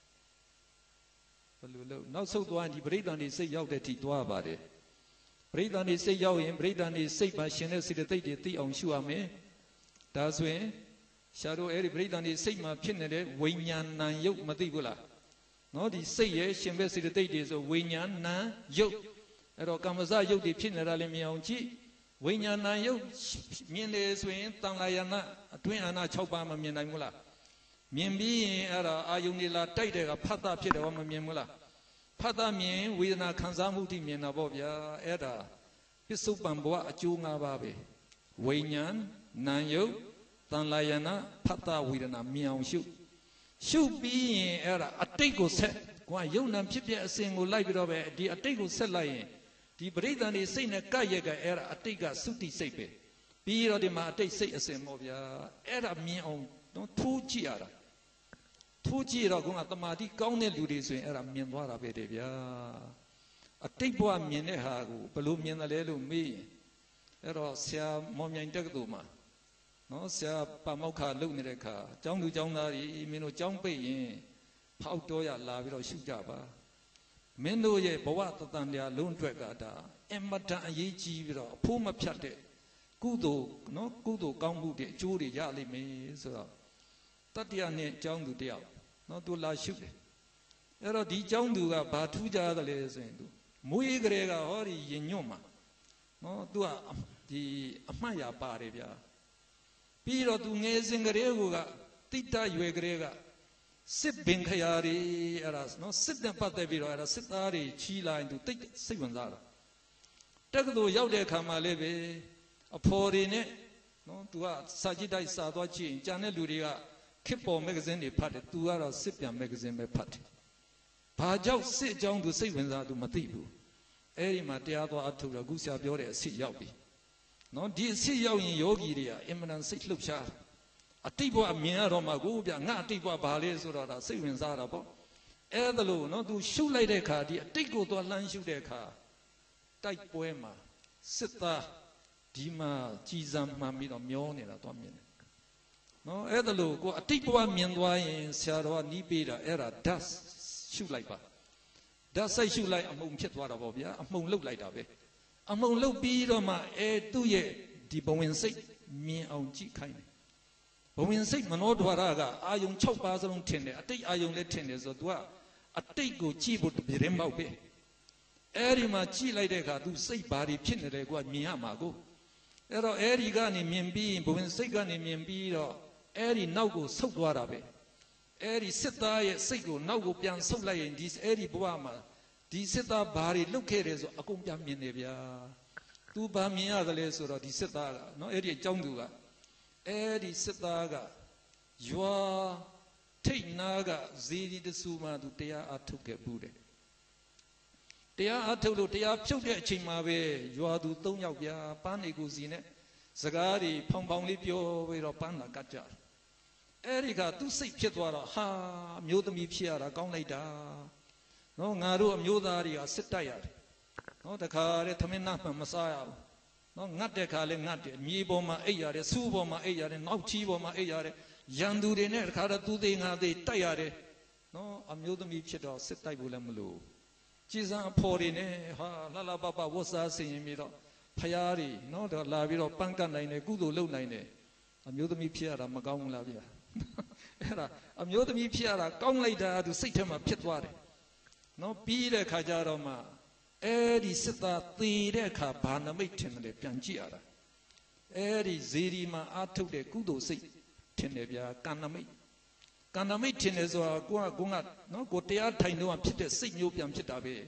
No so to Andy Britain is say Yau de Titua about it. Britain is say Yau in Britain is say by Chanel City the on Shuame. That's when Shadow Eri Britain is say my pinade, Winyan Nan Yoke Matibula. No, the say yes, she invested the days of Winyan Nan Yoke. Ero Kamaza Yoke the Pinarale Mionchi. Winyan Nan Yoke, Miende Swin, Tanglayana, Twin Anna Chopama Mianamula. Miembi era Ayunila Tide, a Pata Pita Wama Miamula. Pata Mien, with a Kanzamuti Mianabobia, Era, Pisupamboa, Junga Babe. Winyan. Nanyo, Tanlayana, Pata Widana, Miao Shoot. Shoot being era a take set, Guan Yonam Chipia a single life of it, the Atego set lying. The Britain is saying a Kayaga era a take a suti sepe. Be or the Mate say a semovia, era Miao, no two Giara. Two Gira going at the Mati, Gaune Ludis, era Mianwara Bedevia. A take one Mianehagu, Balumian Alelu me. Era Sia Momia Interduma. No, Sia Pamoka Lumireca, John to John Nari, Mino John Bay, Pautoya Laviro Shujaba. Mendo ye, Boata Tania, Lone Dragada, Emmata Yeji, Puma Piate, Kudo, no Kudo Gambu, Judy Yali me, so Tatiane John to Dia, not to La Shute. Era di John to a Batuja the Lesendu. Mui Grega Ori Yenyoma. No, do a the Amaya Barivia. Piro to Nezing Rega, Tita Yuegrega, Sip Binkayari, eras, no sit them Pataviro, era Sitari, Chila, and to take Sivanzara. Takado Yaude Kamaleve, a pour in it, no, to a Sajida Sadwachi, Janet Luria, Kipo magazine, a party, two hours Sipian magazine, a party. Pajau sit down to Sivanza to Matibu. Eri Matiato Atura Gusia Biore, sit Yabi. No, this see you in Yogi, eminent six looksha. A tipo of Mia Roma Gubia, not tipo of Bales or a savings Arabo. Edalo, no, do shoe like a car, the Tico to a lunch shoe their car. Type poema, Sita, Dima, Gizam, Mammy, or Mione, at one minute. No, Edalo, go a tipo of Mianway in Sierra Nibida era, dust shoe like that. Does I shoe like a moon kit water of ya, a moon look like that. Among low beat on my air two ye, the Bowen say, me on G kind. Bowen say, Manodwaraga, I young chop bars on tender, I take I young let tenders or dwa, I take go cheap to be rembo be. Erima G like that, do say body pin the leg what me amago. Ero Eri gani miembi, Bowen say gani miembi or Eri now go so warabe. Eri sit there, say go now go pian so like in this Eri Boama. Di seta bari look at it, a compia minevia. Two bamia the lesser, di seta, no eri jonguga. Eri setaga. You are take naga, zidi the suma to tea atoke bude. Tea atolo, tea choke chimawe, you are to Tonya, Paneguzine, Sagari, Pompong Lipio, with a panna gajar. Erika, to say Pietwara, ha, Mutami Piera, gone later. No, Naru Mudari, sit tired. No, the car, Taminapa Messiah. No, not the car, not the Miboma Ayare, Suboma Ayare, no Chiboma Ayare, Yandu de Ner, Kara do they have the tired. No, a Mudami Chito, sit tight Bulamulu. Chisa Porine, Lala Baba was saying me, Payari, no, the Laviro Pankan line, Gudu low line. A Mudami Piera, Magong Lavia. A Mudami Piera, gone later to sit him a pitwari. No, be the Kajaroma, Eri Sita, the Reka, Panamitin, the Piangiara. Eri Zirima, Atu de Kudo say, Tenebia, Kanami. Kanamitin is a Gua Gunga, no, Gotea Taino and Peter Signu Piamchitabe.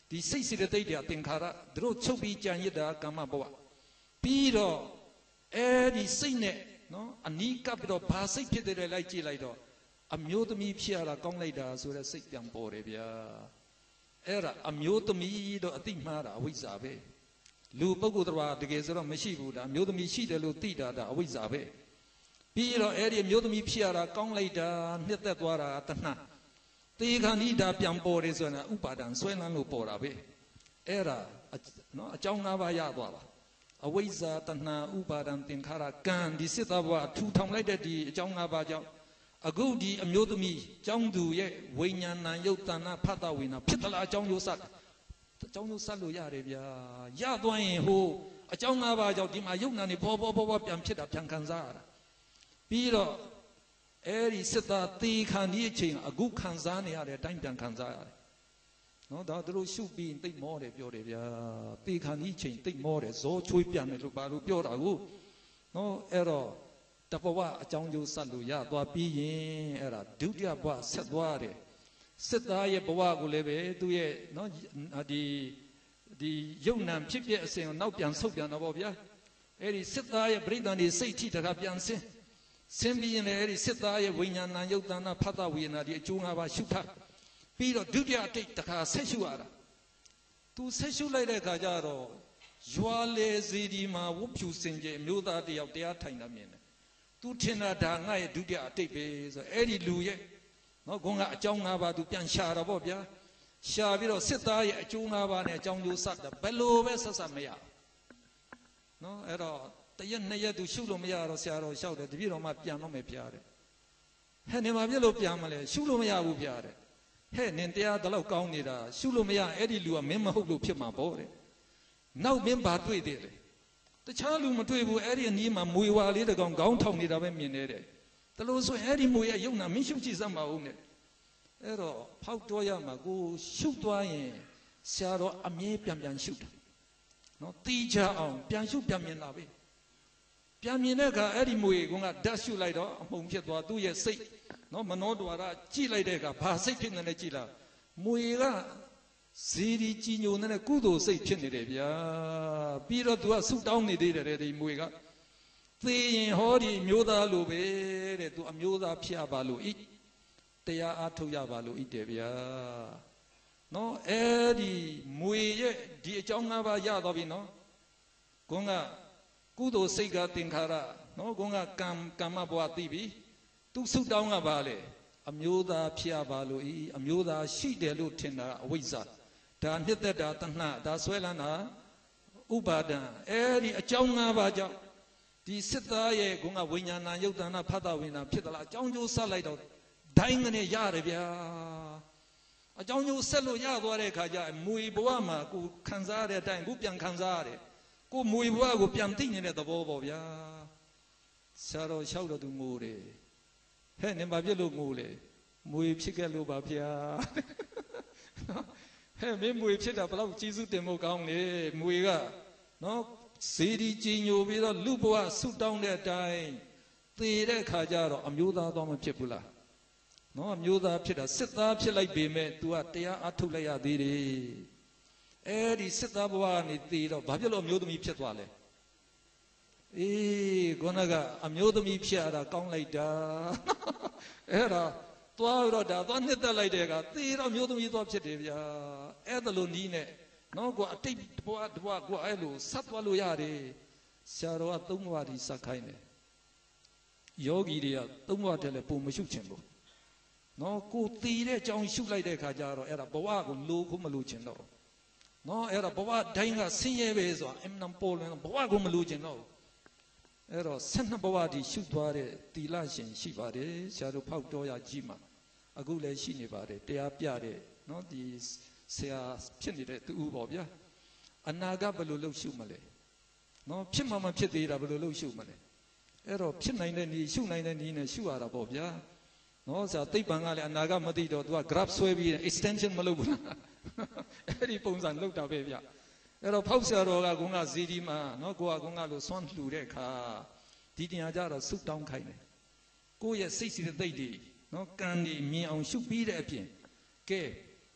ဒီစိတ်စေတသိက်တွေသင်္ခါရသူတို့ချုပ်ပြီးကြံရစ်တာကာမဘဝပြီးတော့အဲဒီစိတ်နဲ့နော်အနီးကပ်ပြီးတော့ဘာစိတ်ဖြစ်တယ်လဲလိုက်ကြည့်လိုက်တော့အမျိုးသမီးဖြစ်ရတာကောင်းလိုက်တာဆိုတဲ့စိတ်ပြန်ပေါ်တယ်ဗျာအဲ့ဒါအမျိုးသမီးတော့အတိမှားတာအဝိဇ္ဇာပဲလူပုဂ္ဂိုလ်တော်တကယ်ဆိုတော့မရှိဘူးဒါအမျိုးသမီးရှိတယ်လို့သိတာဒါအဝိဇ္ဇာပဲပြီးတော့အဲ့ဒီအမျိုးသမီးဖြစ်ရတာကောင်းလိုက်တာနှစ်သက်သွားတာတဏှာတေခန္ဒီဒါပြန်ပေါ်တယ်ဆိုရင်ဥပါဒံဆွဲလန်းလို့ပေါ်တာပဲအဲ့ဒါနော်အကြောင်း၅ပါးရသွားပါအဝိဇ္ဇာတဏှာဥပါဒံသင်္ခါရကံဒီစစ်သားဘဝထူထောင်လိုက်တဲ့ဒီအကြောင်း၅ပါးကြောင့်အခုဒီအမျိုးသမီးကျောင်းသူရဲ့ဝိညာဏယုတ်တဏဖတ်တဝိညာဖြစ်သလားအကြောင်းယုတ်စအကြောင်းယုတ်စလို့ရတယ်ဗျာရသွားရင်ဟိုအကြောင်း၅ပါးကြောင့်ဒီမှာယုတ်နာနေဘောဘောဘောဘောပြန်ဖြစ်တာပြန်ခံစားရတာပြီးတော့အဲ့ဒီစစ်သားသေခံဒီအချိန်အခုခံစားနေရတဲ့အတိုင်းပြန်ခံစားရတယ်နော်ဒါသူတို့ရှုပြီးတိတ်မောတယ်ပြောတယ်ဗျာသေခံဒီအချိန်တိတ်မောတယ်ဇောချွေးပြန်တယ်လို့ဘာလို့ပြောတာကိုနော်အဲ့တော့တဘဝအကြောင်းကျိုးဆက်လို့ရသွားပြီးရင်အဲ့ဒါဒုတိယဘဝဆက်သွားတယ်စစ်သားရဲ့ဘဝကိုလည်းပဲသူရဲ့နော်ဒီဒီယုံ nant ဖြစ်ဖြစ်အစဉ်ကိုနောက်ပြန်ဆုတ်ပြန်တော့ဗောဗျာအဲ့ဒီစစ်သားရဲ့ပြိတ္တန်ဒီစိတ်ထိတခါပြန်ဆင်းဆင်းပြီးရင်လည်းအဲ့ဒီစစ်သားရဲ့ဝိညာဏယုတ်တဏဖတ်တဝိညာဏဒီအကျိုး၅ပါးရှုထားပြီးတော့ဒုတိယအတိတ်တခါဆက်ရှုရတာသူဆက်ရှုလိုက်တဲ့အခါကျတော့ရွာလေစီဒီမှာဝုဖြူစင်ကြယ်မျိုးသားတယောက်တရားထိုင်တာမြင်တယ်သူထင်တာဒါငါရဲ့ဒုတိယအတိတ်ပဲဆိုအဲ့ဒီလူရဲ့နော်ခေါင်းကအကြောင်း၅ပါးသူပြန်ရှာတော့ဗောဗျာရှာပြီးတော့စစ်သားရဲ့အကျိုး၅ပါးနဲ့အကြောင်းကျိုးဆက်တာဘယ်လိုပဲဆက်ဆက်မရနော်အဲ့တော့တရက်နှစ်ရက်သူရှုလို့မရတော့ဆရာတော်လျှောက်တယ်တပြည့်တော်မှပြန်တော့မယ်ဖျားတယ်ဟဲ့နေမှာပြည့်လို့ပြန်မလဲရှုလို့မရဘူးဖျားတယ်ဟဲ့နင်တရားတလောက်ကောင်းနေတာရှုလို့မရအဲ့ဒီလူကမင်းမဟုတ်လို့ဖြစ်မှာပေါ့တဲ့နောက်မင်းဘာတွေ့သေးလဲတခြားလူမတွေ့ဘူးအဲ့ဒီအနီးမှာမွေဝါလေးတကောင်ခေါင်းထောင်နေတာပဲမြင်နေတယ်တလို့ဆိုရင်အဲ့ဒီမွေရဲ့ယုံနာမင်းရှုကြည့်စမ်းပါဦးနဲ့အဲ့တော့ဖောက်တော့ရမှာကိုရှုသွားရင်ဆရာတော်အမြဲပြန်ပြန်ရှုတယ်နော်တီးကြအောင်ပြန်ရှုပြန်မြင်လာပဲပြန်မြင်တဲ့အခါအဲ့ဒီမွေကဓာတ်ရှုလိုက်တော့အမှုန်ဖြစ်သွားသူ့ရဲ့စိတ်နော်မနောဒွါရကြည့်လိုက်တဲ့အခါဘာစိတ်ဖြစ်နေလဲကြည့်လားမွေကဇီဒီကြီးညိုနေတဲ့ကုသိုလ်စိတ်ဖြစ်နေတယ်ဗျာပြီးတော့သူကဆုတောင်းနေသေးတယ်ဒီမွေကသေရင်ဟောဒီမျိုးသားလိုပဲတဲ့သူအမျိုးသားဖြစ်ပါလို့ဤတရားအားထုတ်ရပါလို့ဤတယ်ဗျာနော်အဲ့ဒီမွေရဲ့ဒီအကြောင်း၅ပါးရသွားပြီနော်ကွန်းကကုသိုလ်စိတ်ကသင်္ခါရနော်ကွန်းကကံကမ္မဘဝသိပြီသူဆုတောင်းကပါလေအမျိုးသားဖြစ်ရပါလို့ဤအမျိုးသားရှိတယ်လို့ထင်တာအဝိဇ္ဇာဒါနှစ်သက်တာတဏှဒါဆွဲလန်းတာဥပါဒံအဲ့ဒီအကြောင်း၅ပါးကြောင့်ဒီစစ်သားရဲ့ကွန်းကဝိညာဏယုတ်တဏဖတ်တဝိညာဏဖြစ်သလားအကြောင်းကျိုးဆက်လိုက်တော့ဒိုင်းကနေရတယ်ဗျာအကြောင်းကျိုးဆက်လို့ရသွားတဲ့အခါကျမွေဘဝမှာကိုခံစားရတဲ့အတိုင်းကိုပြန်ခံစားရတယ်ကိုမွေဘဝကိုပြန်သိနေတဲ့သဘောပေါ့ဗျာဆရာတော်လျှောက်တော့သူငိုတယ်ဟဲ့နင်ဘာဖြစ်လို့ငိုလဲမွေဖြစ်ခဲ့လို့ပါဗျာဟဲ့မင်းမွေဖြစ်တာဘလောက်ကျေးဇူးတင်ဖို့ကောင်းလေမွေကနော်ဇေဒီကြီးညိုပြီးတော့လူဘဝဆုတောင်းတဲ့အတိုင်းသေတဲ့အခါကျတော့အမျိုးသားတော့မဖြစ်ဘူးလားနော်အမျိုးသားဖြစ်တာစစ်သားဖြစ်လိုက်ပေမဲ့ तू ကတရားအထုတ်လိုက်ရသေးတယ်အဲ့ဒီစစ်သားဘဝကနေသေတော့ဘာဖြစ်လို့အမျိုးသမီးဖြစ်သွားလဲအေးခေါင်းကအမျိုးသမီးဖြစ်ရတာကောင်းလိုက်တာအဲ့ဒါသွားတော့ဒါသွားနှစ်သက်လိုက်တဲ့ကသေတော့မျိုးသမီးသွားဖြစ်တယ်ဗျာအဲ့ဒါလိုနီးနဲ့နော်ကွာအတိတ်ဘဝတဘဝကွာအဲ့လိုဆက်သွားလို့ရတယ်ဆရာတော်ကသုံးဘဝဒီဆက်ခိုင်းတယ်ယောဂီတွေကသုံးဘဝတည်းလည်းပုံမရှုချင်ဘူးနော်ကိုသေတဲ့အကြောင်းရှုလိုက်တဲ့ခါကျတော့အဲ့ဒါဘဝကိုလိုခုမလိုချင်တော့နော်အဲ့ဒါဘဝတိုင်းကဆင်းရဲပဲဆိုတာအမှန်ပေါ်လွင်ဘဝကိုမလိုချင်တော့အဲ့တော့ဆယ်နှစ်ဘဝဒီရှုသွားတဲ့တီလရှင်ရှိပါတယ်ဆရာတို့ဖောက်တော်ရကြီးမှာအခုလည်းရှိနေပါတယ်တရားပြတဲ့နော်ဒီဆရာဖြစ်နေတဲ့သူဥပေါ့ဗျာအနာဂတ်ဘယ်လိုလုပ်ရှုမလဲနော်ဖြစ်မှမဖြစ်သေးတာဘယ်လိုလုပ်ရှုမလဲအဲ့တော့ဖြစ်နိုင်တဲ့နည်းရှုနိုင်တဲ့နည်းနဲ့ရှုရတာပေါ့ဗျာနော်ဆရာသိပ္ပံကလည်းအနာဂတ်မသိတော့ तू က graph ဆွဲပြီး extension မလုပ်ဘူးလားအဲ့ဒီပုံစံလုပ်တာပဲဗျအဲ့တော့ဖောက်ဆရာတော်ကကုန်းကဇီဒီမှာနော်ကိုကကုန်းကလို့ဆွမ်းလှူတဲ့အခါဒီတရားကြတော့ဆုတောင်းခိုင်းတယ်ကိုယ့်ရဲ့စိတ်စီတဲ့သိတ်တွေနော်ကံဒီမြင်အောင်ရှုပြီးတဲ့အပြင်ကဲ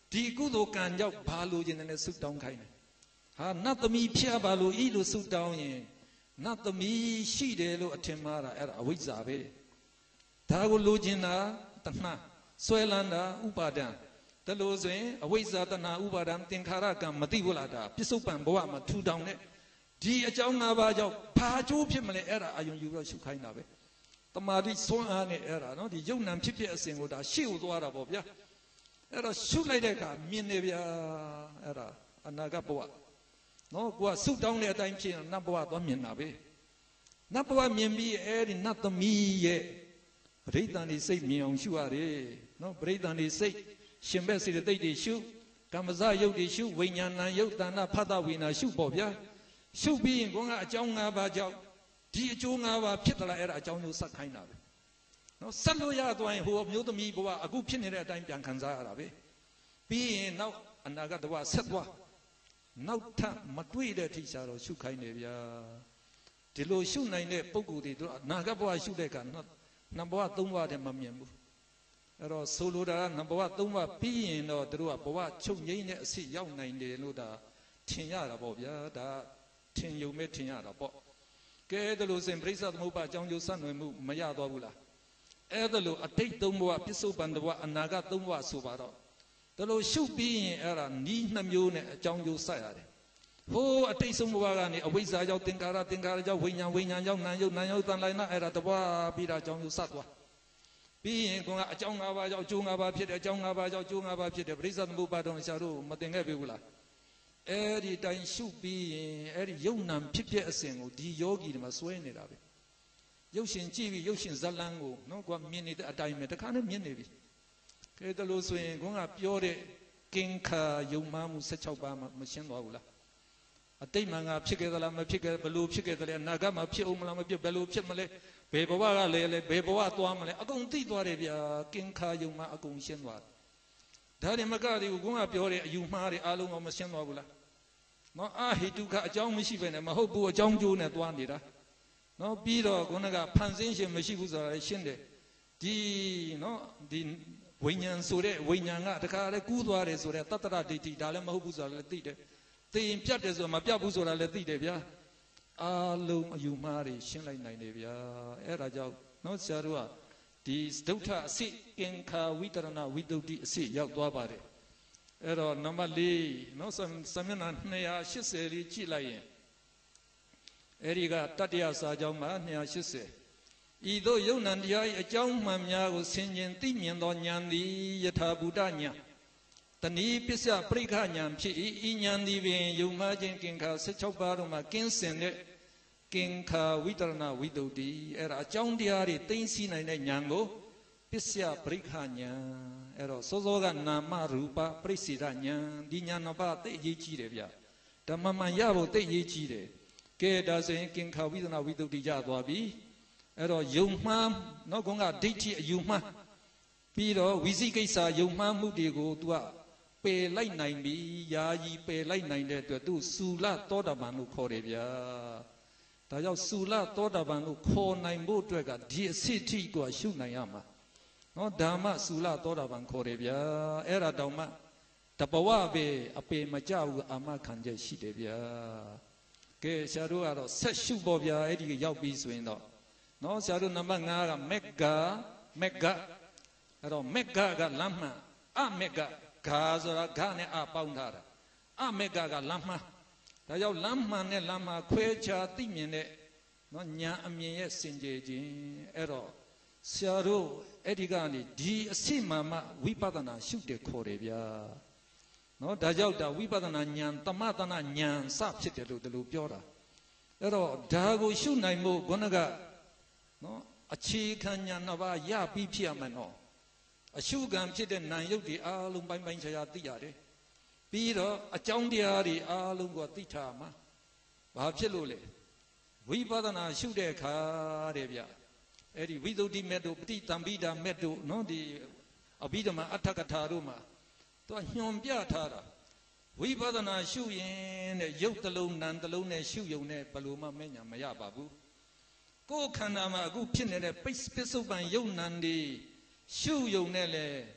ဒီကုသိုလ်ကံကြောင့်ဘာလို့ခြင်းနဲ့ဆုတောင်းခိုင်းတယ်ဟာနတ်သမီးဖျားပါလို့ဤလိုဆုတောင်းရင်နတ်သမီးရှိတယ်လို့အထင်မှားတာအဲ့ဒါအဝိဇ္ဇာပဲဒါကိုလိုချင်တာတဏှာဆွဲလန်းတာဥပါဒံဒါလို့ဆိုရင်အဝိဇ္ဇာတဏှာဥပါဒံသင်္ခါရကံမသိဘူးလားဒါပြစ္ဆုတ်ပံဘဝမှာထူထောင်တဲ့ဒီအကြောင်း၅ပါးကြောင့်ဘာကျိုးဖြစ်မလဲအဲ့ဒါအာယုံယူပြီးရှုခိုင်းတာပဲတမာတိစွမ်းအားနဲ့အဲ့ဒါနော်ဒီယုံနံဖြစ်ဖြစ်အစဉ်ကိုဒါရှေ့ကိုသွားတာပေါ့ဗျာအဲ့တော့ရှုလိုက်တဲ့အခါမြင်နေဗျာအဲ့ဒါအနာဂတ်ဘဝနော်ကိုကဆုတောင်းတဲ့အတိုင်းဖြစ်ရင်နတ်ဘဝသွားမြင်တာပဲနတ်ဘဝမြင်ပြီးအဲ့ဒီနတ်သမီးရဲ့ပရိသန္တိစိတ်မြင်အောင်ရှုရတယ်နော်ပရိသန္တိစိတ်ရှင်ဘက်စေတသိက်တွေရှုကမ္မဇယုတ်တွေရှုဝိညာဏယုတ်တဏ္ဍဖတ်တဝိညာရှုပေါ့ဗျာရှုပြီးရင်ကိုကအကြောင်း၅ပါးကြောင့်ဒီအကျိုး၅ပါးဖြစ်လာအဲ့ဒါအကြောင်းမျိုးဆက်ခိုင်းတာပဲနော်ဆက်လို့ရသွားရင်ဟိုမျိုးသမီးဘဝအခုဖြစ်နေတဲ့အတိုင်းပြန်ခံစားရတာပဲပြီးရင်နောက်အနာဂတ်ဘဝဆက်သွားနောက်ထပ်မတွေ့တဲ့အထိရှာတော့ရှုခိုင်းနေဗျာဒီလိုရှုနိုင်တဲ့ပုဂ္ဂိုလ်တွေတို့အနာဂတ်ဘဝရှုတဲ့ကနံဘဝ၃ဘဝတည်းမမြင်ဘူးအဲ့တော့ဆိုလိုတာကနံဘဝ၃ဘဝပြီးရင်တော့တို့ကဘဝချုပ်ငိမ့်တဲ့အဆင့်ရောက်နိုင်တယ်လို့ဒါထင်ရတာပေါ့ဗျာဒါထင်ယုံမဲ့ထင်ရတာပေါ့ကဲဒါလို့စင်ပြိဿသမုပ္ပါအကြောင်းကျိုးဆက်နွယ်မှုမရသွားဘူးလားအဲ့ဒါလို့အတိတ်၃ဘဝပြစ္ဆုတ်ပံဘဝအနာဂတ်၃ဘဝဆိုပါတော့ဒါလို့ရှုပြီးရင်အဲ့ဒါနီးနှမျိုးနဲ့အကြောင်းကျိုးဆက်ရတယ်ဟိုးအတိတ်ဆုံးဘဝကနေအဝိဇ္ဇာကြောင့်သင်္ကာရသင်္ကာရကြောင့်ဝိညာဉ်ဝိညာဉ်ကြောင့်နာယုတ်နာယုတ်တန်လိုက်နာအဲ့ဒါတဘွားပြီးတာအကြောင်းကျိုးဆက်သွားပြီးရင်ကွန်ကအကြောင်း၅ပါးကြောင့်အကျိုး၅ပါးဖြစ်တယ်အကြောင်း၅ပါးကြောင့်အကျိုး၅ပါးဖြစ်တယ်ပရိစ္ဆေသမုပ္ပါဒံဆရာတို့မသင်ခဲ့ပြီဘူးလားအဲ့ဒီတိုင်ရှုပြီးရင်အဲ့ဒီယုံနံဖြစ်ဖြစ်အစဉ်ကိုဒီယောဂီတွေမှာစွဲနေတာပဲရုပ်ရှင်ကြည့်ပြီးရုပ်ရှင်ဇလန်းကိုနော်ကွာမြင်နေတဲ့အတိုင်းပဲတခါနဲ့မြင်နေပြီကဲဒါလို့ဆိုရင်ကွန်ကပြောတဲ့ကင်္ခာယုံမှမှု၁၆ပါးမှမရှင်းသွားဘူးလားအတိတ်မှာငါဖြစ်ခဲ့သလားမဖြစ်ခဲ့ဘယ်လိုဖြစ်ခဲ့သလဲအနာဂတ်မှာဖြစ်အောင်မလားမဖြစ်ဘယ်လိုဖြစ်မလဲဘယ်ဘဝကလဲလဲဘယ်ဘဝသွားမလဲအကုန်သိသွားတယ်ဗျာကင်္ခာယုံမှအကုန်ရှင်းသွားတယ်ဒါတွေမကသေးဘူးကွန်ကပြောတဲ့အယူမှားတွေအားလုံးတော့မရှင်းသွားဘူးလားနော်အာဟိတုခအကြောင်းမရှိပဲနဲ့မဟုတ်ဘူးအကြောင်းကျိုးနဲ့သွားနေတာနော်ပြီးတော့ခုနကဖန်ဆင်းရှင်မရှိဘူးဆိုတာရှင်းတယ်ဒီနော်ဒီဝိညာဉ်ဆိုတဲ့ဝိညာဉ်ကတခါလဲကူးသွားတယ်ဆိုတဲ့တတ္တရဒိဋ္ဌိဒါလည်းမဟုတ်ဘူးဆိုတာလည်းသိတယ်သိရင်ပြတ်တယ်ဆိုတာမပြတ်ဘူးဆိုတာလည်းသိတယ်ဗျာအာလုံးအယူမှားတွေရှင်းလိုက်နိုင်တယ်ဗျာအဲ့ဒါကြောင့်နော်ဆရာတို့ကဒီဒုဋ္ဌအစိကင်္ခာဝိတရဏဝိတုဒ္ဓိအစိရောက်သွားပါတယ်အဲ့တော့နံပါတ်၄နော်စမျက်နှာ၂၈၀လေးကြည့်လိုက်ရင်အဲ့ဒီကတတ္တယစာကြောင်းမှာ၂၈၀ဤသို့ယုံနံတရား၏အကြောင်းမှန်များကိုဆင်ခြင်သိမြင်သောဉာဏ်သည်ယထာဘူတဉာဏ်တဏှိပစ္စယပရိက္ခဉာဏ်ဖြစ်၏ဤဉာဏ်သည်ပင်ယုံမှားခြင်းကင်္ခာ၁၆ပါးတို့မှာကင်းစင်တဲ့ကင်္ခာဝိတရဏဝိတုဒ္ဓိအဲ့ဒါအကြောင်းတရားတွေသိသိနိုင်တဲ့ဉာဏ်ကိုပစ္စယပရိက္ခဉာဏ်အဲ့တော့စောစောကနာမရူပပရိစ္ဆေဒဉာဏ်ဒီဉာဏ်နှစ်ပါးသိအရေးကြီးတယ်ဗျဓမ္မမှန်ရဖို့သိအရေးကြီးတယ်ကဲဒါဆိုရင်ကင်္ခာဝိတရဏဝိတုဒ္ဓိရသွားပြီအဲ့တော့ယုံမှားနော်ကုန်းကဒိဋ္ဌိအယူမှားပြီးတော့ဝိသိကိစ္စယုံမှားမှုတွေကို तू ကပယ်လိုက်နိုင်ပြီယာယီပယ်လိုက်နိုင်တဲ့အတွက် तू စူလသောတာပန်လို့ခေါ်တယ်ဗျာဒါကြောင့်စူလသောတာပန်လို့ခေါ်နိုင်ဖို့အတွက်ကဒီအစစ်ထိကိုရှုနိုင်ရမှာနော်ဓမ္မစူလသောတာပန်ခေါ်တယ်ဗျာအဲ့ဒါတောင်မှတဘဝပဲအပေမကြဘူးအာမခံချက်ရှိတယ်ဗျာကဲဆရာတို့ကတော့ဆက်ရှုပေါ်ဗျာအဲ့ဒီရောက်ပြီဆိုရင်တော့နော်ဆရာတို့နံပါတ်၅ကမက္ကာမက္ကအဲ့တော့မက္ကကလမ်းမှန်အမက္ကဂါဆိုတာဂါနဲ့အပေါင်းထားတာအမက္ကကလမ်းမှန်ဒါကြောင့်လမ်းမှန်နဲ့လမ်းမှန်ခွဲခြားသိမြင်တဲ့နော်ညာအမြင်ရဲ့စင်ကြယ်ခြင်းအဲ့တော့ဆရာတို့အဲ့ဒီကနေဒီအစိမှန်မှဝိပဿနာရှုတယ်ခေါ်တယ်ဗျာနော်ဒါကြောင့်ဒါဝိပဿနာဉာဏ်တမတနာဉာဏ်စဖြစ်တယ်လို့ဒီလိုပြောတာအဲ့တော့ဒါကိုရှုနိုင်ဖို့ဘုန်းကနော်အခြေခံဉာဏ်နှစ်ပါးရပြီးဖြစ်ရမယ်နော်အရှုခံဖြစ်တဲ့နာယုတ်တွေအားလုံးပိုင်းပိုင်းခြားခြားသိရတယ်ပြီးတော့အကြောင်းတရားတွေအားလုံးကိုသိထားမှာဘာဖြစ်လို့လဲဝိပဿနာရှုတဲ့အခါတဲ့ဗျအဲ့ဒီဝိသုဒ္ဓိမေတ္တုပฏิတံပိဒာမေတ္တုနော်ဒီအဘိဓမ္မာအဋ္ဌကထာတို့မှာသူကညွန်ပြထားတာဝိပဿနာရှုရင်တဲ့ရုပ်တစ်လုံးနာမ်တစ်လုံးနဲ့ရှုယုံနဲ့ဘယ်လိုမှမဉဏ်မရပါဘူးကိုယ်ခန္ဓာမှာအခုဖြစ်နေတဲ့ပိစ္ဆုပန်ယုံနံဒီရှုယုံနဲ့လေ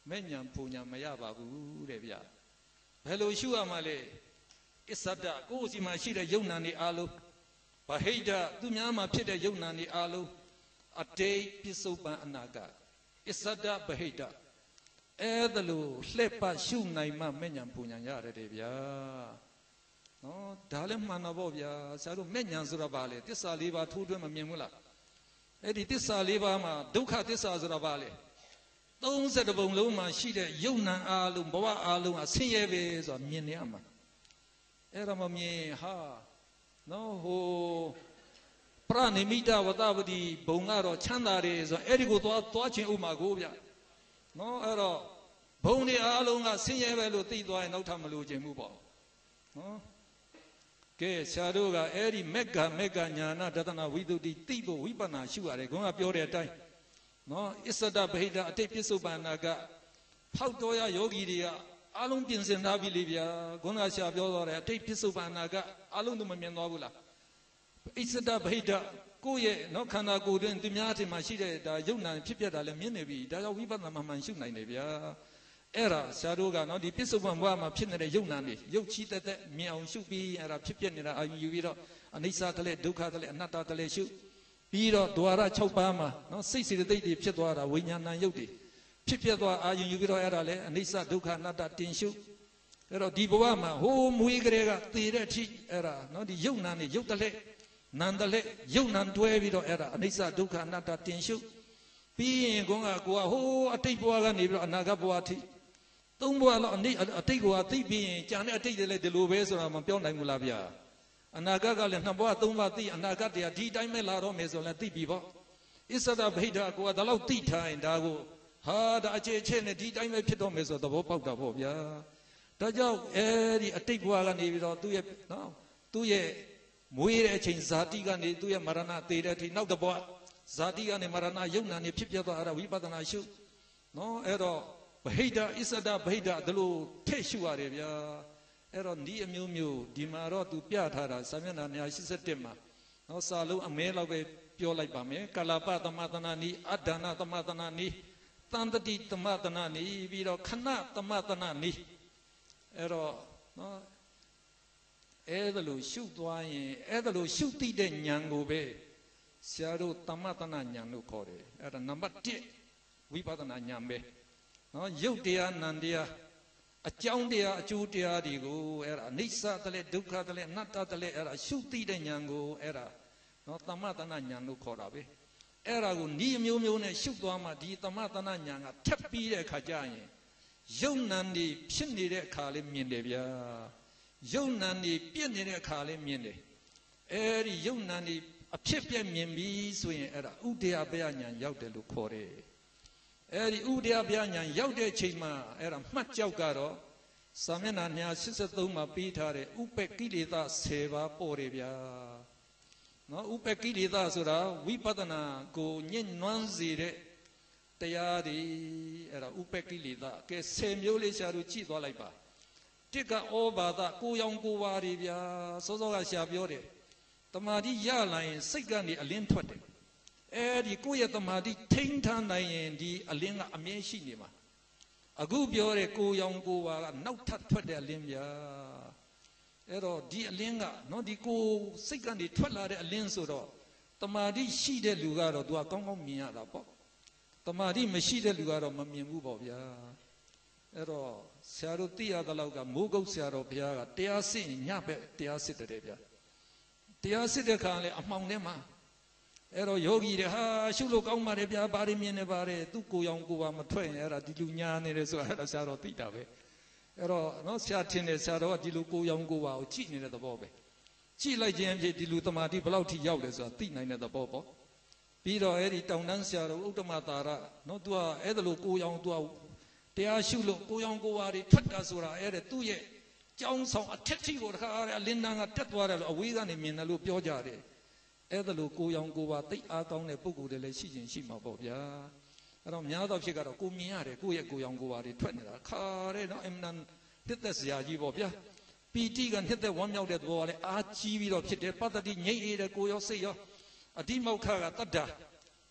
မဲ့ညာပူညာမရပါဘူးတဲ့ဗျာဘယ်လိုရှုရမှာလဲအစ္ဆဒကိုယ်စီမှာရှိတဲ့ယုံနာနေအားလုံးဗဟိတသူများမှာဖြစ်တဲ့ယုံနာနေအားလုံးအတိတ်ပစ္စုပန်အနာကအစ္ဆဒဗဟိတအဲ့ဒါလို့လှည့်ပတ်ရှုနိုင်မှမဲ့ညာပူညာရတယ်တဲ့ဗျာနော်ဒါလည်းမှန်တော့ဗောဗျာဆရာတို့မဲ့ညာဆိုတာဘာလဲသစ္စာလေးပါးထိုးထွင်းမမြင်ဘူးလားအဲ့ဒီသစ္စာလေးပါးမှာဒုက္ခသစ္စာဆိုတာဘာလဲသုံးဆယ်ပုံလုံးမှာရှိတဲ့ယုံနာအားလုံးဘဝအားလုံးအဆင်းရဲပဲဆိုတာမြင်နေရမှာအဲ့ဒါမမြင်ဟာနော်ဟိုပရဏိမိတဝတ္တပတိဘုံကတော့ချမ်းသာတယ်ဆိုအဲ့ဒီကိုသွားသွားခြင်းဥမာကိုဗျနော်အဲ့တော့ဘုံတွေအားလုံးကဆင်းရဲပဲလို့သိသွားရင်နောက်ထပ်မလို့ခြင်းမှုပေါ့နော်ကဲဆရာတို့ကအဲ့ဒီမက်ကမက်ကညာနာတသနာဝိသုဒ္ဓိသိဖို့ဝိပဿနာရှုရတယ်ခေါင်းကပြောတဲ့အတိုင်းနော်အစ္ဆဒဗဟိတအတိတ်ပစ္စုပန်နာကဖောက်တော်ရယောဂီတွေကအားလုံးပြင်ဆင်ထားပြီလေဗျာခေါင်းကဆရာပြောသွားတယ်အတိတ်ပစ္စုပန်နာကအားလုံး都မမြင်သွားဘူးလားအစ္ဆဒဗဟိတကိုယ့်ရဲ့နော်ခန္ဓာကိုယ်တွင်သူများအထင်မှာရှိတဲ့ဒါယုံနာဖြစ်ပြတာလည်းမြင်နေပြီဒါကြောင့်ဝိပဿနာမှန်မှန်ရှုနိုင်တယ်ဗျာအဲ့ဒါဆရာတို့ကနော်ဒီပစ္စုပန်ဘဝမှာဖြစ်နေတဲ့ယုံနာနေရုပ်ချီတက်တက်မြင်အောင်ရှုပြီးအဲ့ဒါဖြစ်ပြနေတာအာယူပြီးတော့အနိစ္စတလည်းဒုက္ခတလည်းအနတ္တတလည်းရှုပြီးတော့ဒွါရ၆ပါးမှာနော်စိတ်စေတသိက်တွေဖြစ်သွားတာဝိညာဏယုတ်တွေဖြစ်ပြသွားအာယူပြီးတော့အဲ့ဒါလည်းအနိစ္စဒုက္ခအနတ္တတင်ရှုအဲ့တော့ဒီဘဝမှာဟိုးမွေးကလေးကသေတဲ့အထိအဲ့ဒါနော်ဒီယုံနာနေယုတ်တလည်းနန္တလည်းယုံနံတွဲပြီးတော့အဲ့ဒါအနိစ္စဒုက္ခအနတ္တတင်ရှုပြီးရင်ကောကကိုကဟိုးအတိတ်ဘဝကနေပြီးတော့အနာဂတ်ဘဝအထိသုံးဘဝလောက်အနိအတိတ်ကသိပြီးရင်ကြာတဲ့အတိတ်တွေလည်းဒီလိုပဲဆိုတာမပြောနိုင်ဘူးလားဗျာအနာဂတ်ကလည်းနှစ်ဘဝသုံးဘဝသိအနာဂတ်တရားဒီတိုင်းပဲလာတော့မယ်ဆိုလည်းသိပြီပေါ့အစ္ဆဒဗဟိတကိုကဒါလောက်သိထားရင်ဒါကိုဟာဒါအခြေအခြေနဲ့ဒီတိုင်းပဲဖြစ်တော့မယ်ဆိုသဘောပေါက်တာပေါ့ဗျာဒါကြောင့်အဲဒီအတိတ်ဘဝကနေပြီးတော့သူ့ရဲ့နော်သူ့ရဲ့မွေးတဲ့အချိန်ဇာတိကနေသူ့ရဲ့မရဏသေတဲ့အထိနောက်တစ်ဘဝဇာတိကနေမရဏယုံနာနေဖြစ်ပြသွားအဲ့ဒါဝိပဿနာရှုနော်အဲ့တော့ဗဟိတအစ္ဆဒဗဟိတဒါလို့ထည့်ရှုရတယ်ဗျာအဲ့တော့ဒီအမျိုးမျိုးဒီမှာတော့သူပြထားတာစာမျက်နှာone eighty-oneမှာနော်စာလုံးအမဲလောက်ပဲပြောလိုက်ပါမယ်ကာလပသမသနာနိအဒါနသမသနာနိတန်တတိသမသနာနိပြီးတော့ခဏသမသနာနိအဲ့တော့နော်အဲ့ဒါလို့ရှုသွားရင်အဲ့ဒါလို့ရှုသိတဲ့ဉာဏ်ကိုပဲဆရာတို့သမသနာဉာဏ်လို့ခေါ်တယ်အဲ့ဒါနံပါတ်oneဝိပဿနာဉာဏ်ပဲနော်ယုတ်တရားနံတရားအကြောင်းတရားအကျိုးတရားတွေကိုအဲ့ဒါအနိစ္စတလည်းဒုက္ခတလည်းအနတ္တတလည်းအဲ့ဒါရှုသိတဲ့ဉာဏ်ကိုအဲ့ဒါနော်သမသနာဉာဏ်လို့ခေါ်တာပဲအဲ့ဒါကိုဤအမျိုးမျိုးနဲ့ရှုသွားမှဒီသမသနာဉာဏ်ကထပ်ပြီးတဲ့အခါကျရင်ယုံနံဒီဖြစ်နေတဲ့အခါလေးမြင်တယ်ဗျာယုံနံဒီပြည့်နေတဲ့အခါလေးမြင်တယ်အဲ့ဒီယုံနံဒီအဖြစ်ပြည့်မြင်ပြီးဆိုရင်အဲ့ဒါဥဒယပယဉာဏ်ရောက်တယ်လို့ခေါ်တယ်အဲ့ဒီဥဒယပယဉာဏ်ရောက်တဲ့ချိန်မှာအဲ့ဒါမှတ်ကြောက်ကတော့စာမျက်နှာone eighty-threeမှာပြီးထားတဲ့ဥပကိလေသာtenပါးပေါ်တယ်ဗျာနော်ဥပကိလေသာဆိုတာဝိပဿနာကိုညှဉ်းနှွမ်းစေတဲ့တရားတွေအဲ့ဒါဥပကိလေသာကဲtenမျိုးလေးရှာလို့ကြည့်သွားလိုက်ပါတစ်ကဩဘာသကိုရောင်ကိုဝါတွေဗျာစောစောကရှာပြောတယ်တမာတိရလာရင်စိတ်ကနေအလင်းထွက်တယ်အဲ့ဒီကိုယ့်ရဲ့တမာတိထိန်းထားနိုင်ရင်ဒီအလင်းကအမြဲရှိနေမှာအခုပြောတဲ့ကိုရောင်ကိုဝါကနောက်ထပ်ထွက်တဲ့အလင်းဗျာအဲ့တော့ဒီအလင်းကနော်ဒီကိုစိတ်ကနေထွက်လာတဲ့အလင်းဆိုတော့တမာတိရှိတဲ့လူကတော့သူကကောင်းကောင်းမြင်ရတာပေါ့တမာတိမရှိတဲ့လူကတော့မမြင်ဘူးပေါ့ဗျာအဲ့တော့ဆရာတို့သိရသလောက်ကမိုးကုတ်ဆရာတော်ဘုရားကတရားစစ်ညဘက်တရားစစ်တယ်ဗျာတရားစစ်တဲ့ခါလဲအမှောင်ထဲမှာအဲ့တော့ယောဂီတွေဟာရှုလို့ကောင်းပါတယ်ဗျာဘာတွေမြင်နေပါတယ်သူကိုရောင်ကိုပါမထွက်ရင်အဲ့ဒါဒီလူညာနေတယ်ဆိုတာအဲ့ဒါဆရာတော်သိတာပဲအဲ့တော့နော်ဆရာထင်တယ်ဆရာတော်ကဒီလူကိုရောင်ကိုပါကိုကြည့်နေတဲ့သဘောပဲကြည့်လိုက်ခြင်းဖြင့်ဒီလူတမာတိဘယ်လောက်ထိရောက်လဲဆိုတာသိနိုင်တဲ့သဘောပေါ့ပြီးတော့အဲ့ဒီတောင်တန်းဆရာတော်ဥတ္တမသာရနော်သူကအဲ့ဒါလို့ကိုရောင်သူကတရားရှုလို့ကိုရောင်ကိုဝါတွေထွက်တာဆိုတာအဲ့ဒါသူ့ရဲ့ကြောင်းဆောင်အထက်ထိကိုတခါအလင်းတန်းကတက်သွားတယ်လို့အဝေးကနေမြင်တယ်လို့ပြောကြတယ်အဲ့ဒါလို့ကိုရောင်ကိုဝါသိအားကောင်းတဲ့ပုဂ္ဂိုလ်တွေလည်းရှိခြင်းရှိမှာပေါ့ဗျာအဲ့တော့များသောဖြစ်ကတော့ကိုမြင်ရတယ်ကိုယ့်ရဲ့ကိုရောင်ကိုဝါတွေထွက်နေတာခါတဲ့နော်အမှန်တစ်သက်စရာကြီးပေါ့ဗျာပီတိကနှစ်သက်ဝမ်းမြောက်တဲ့သဘောကလည်းအားကြီးပြီးတော့ဖြစ်တယ်ပတ္တတိငြိမ့်ရတဲ့ကိုရောစိတ်ရောအတိမောက္ခကတတ္တာ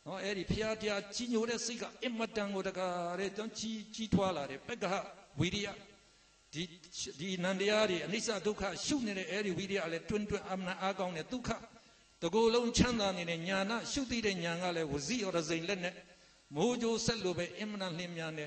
နော်အဲ့ဒီဖျားတရားကြီးညိုတဲ့စိတ်ကအင်မတန်ကိုတကားတဲ့ကြောင့်ကြီးကြီးထွားလာတယ်ပက္ခဝိရိယဒီဒီနန္တရားတွေအနိစ္စဒုက္ခရှုနေတဲ့အဲ့ဒီဝိရိယလည်းတွန်းတွန်းအမနာအားကောင်းတဲ့ဒုက္ခတကူလုံးချမ်းသာနေတဲ့ညာနာရှုသိတဲ့ညာကလည်းဝစီရောစိန်လက်နဲ့မိုးကြိုးဆက်လို့ပဲအင်မတန်လင်းမြန်တယ်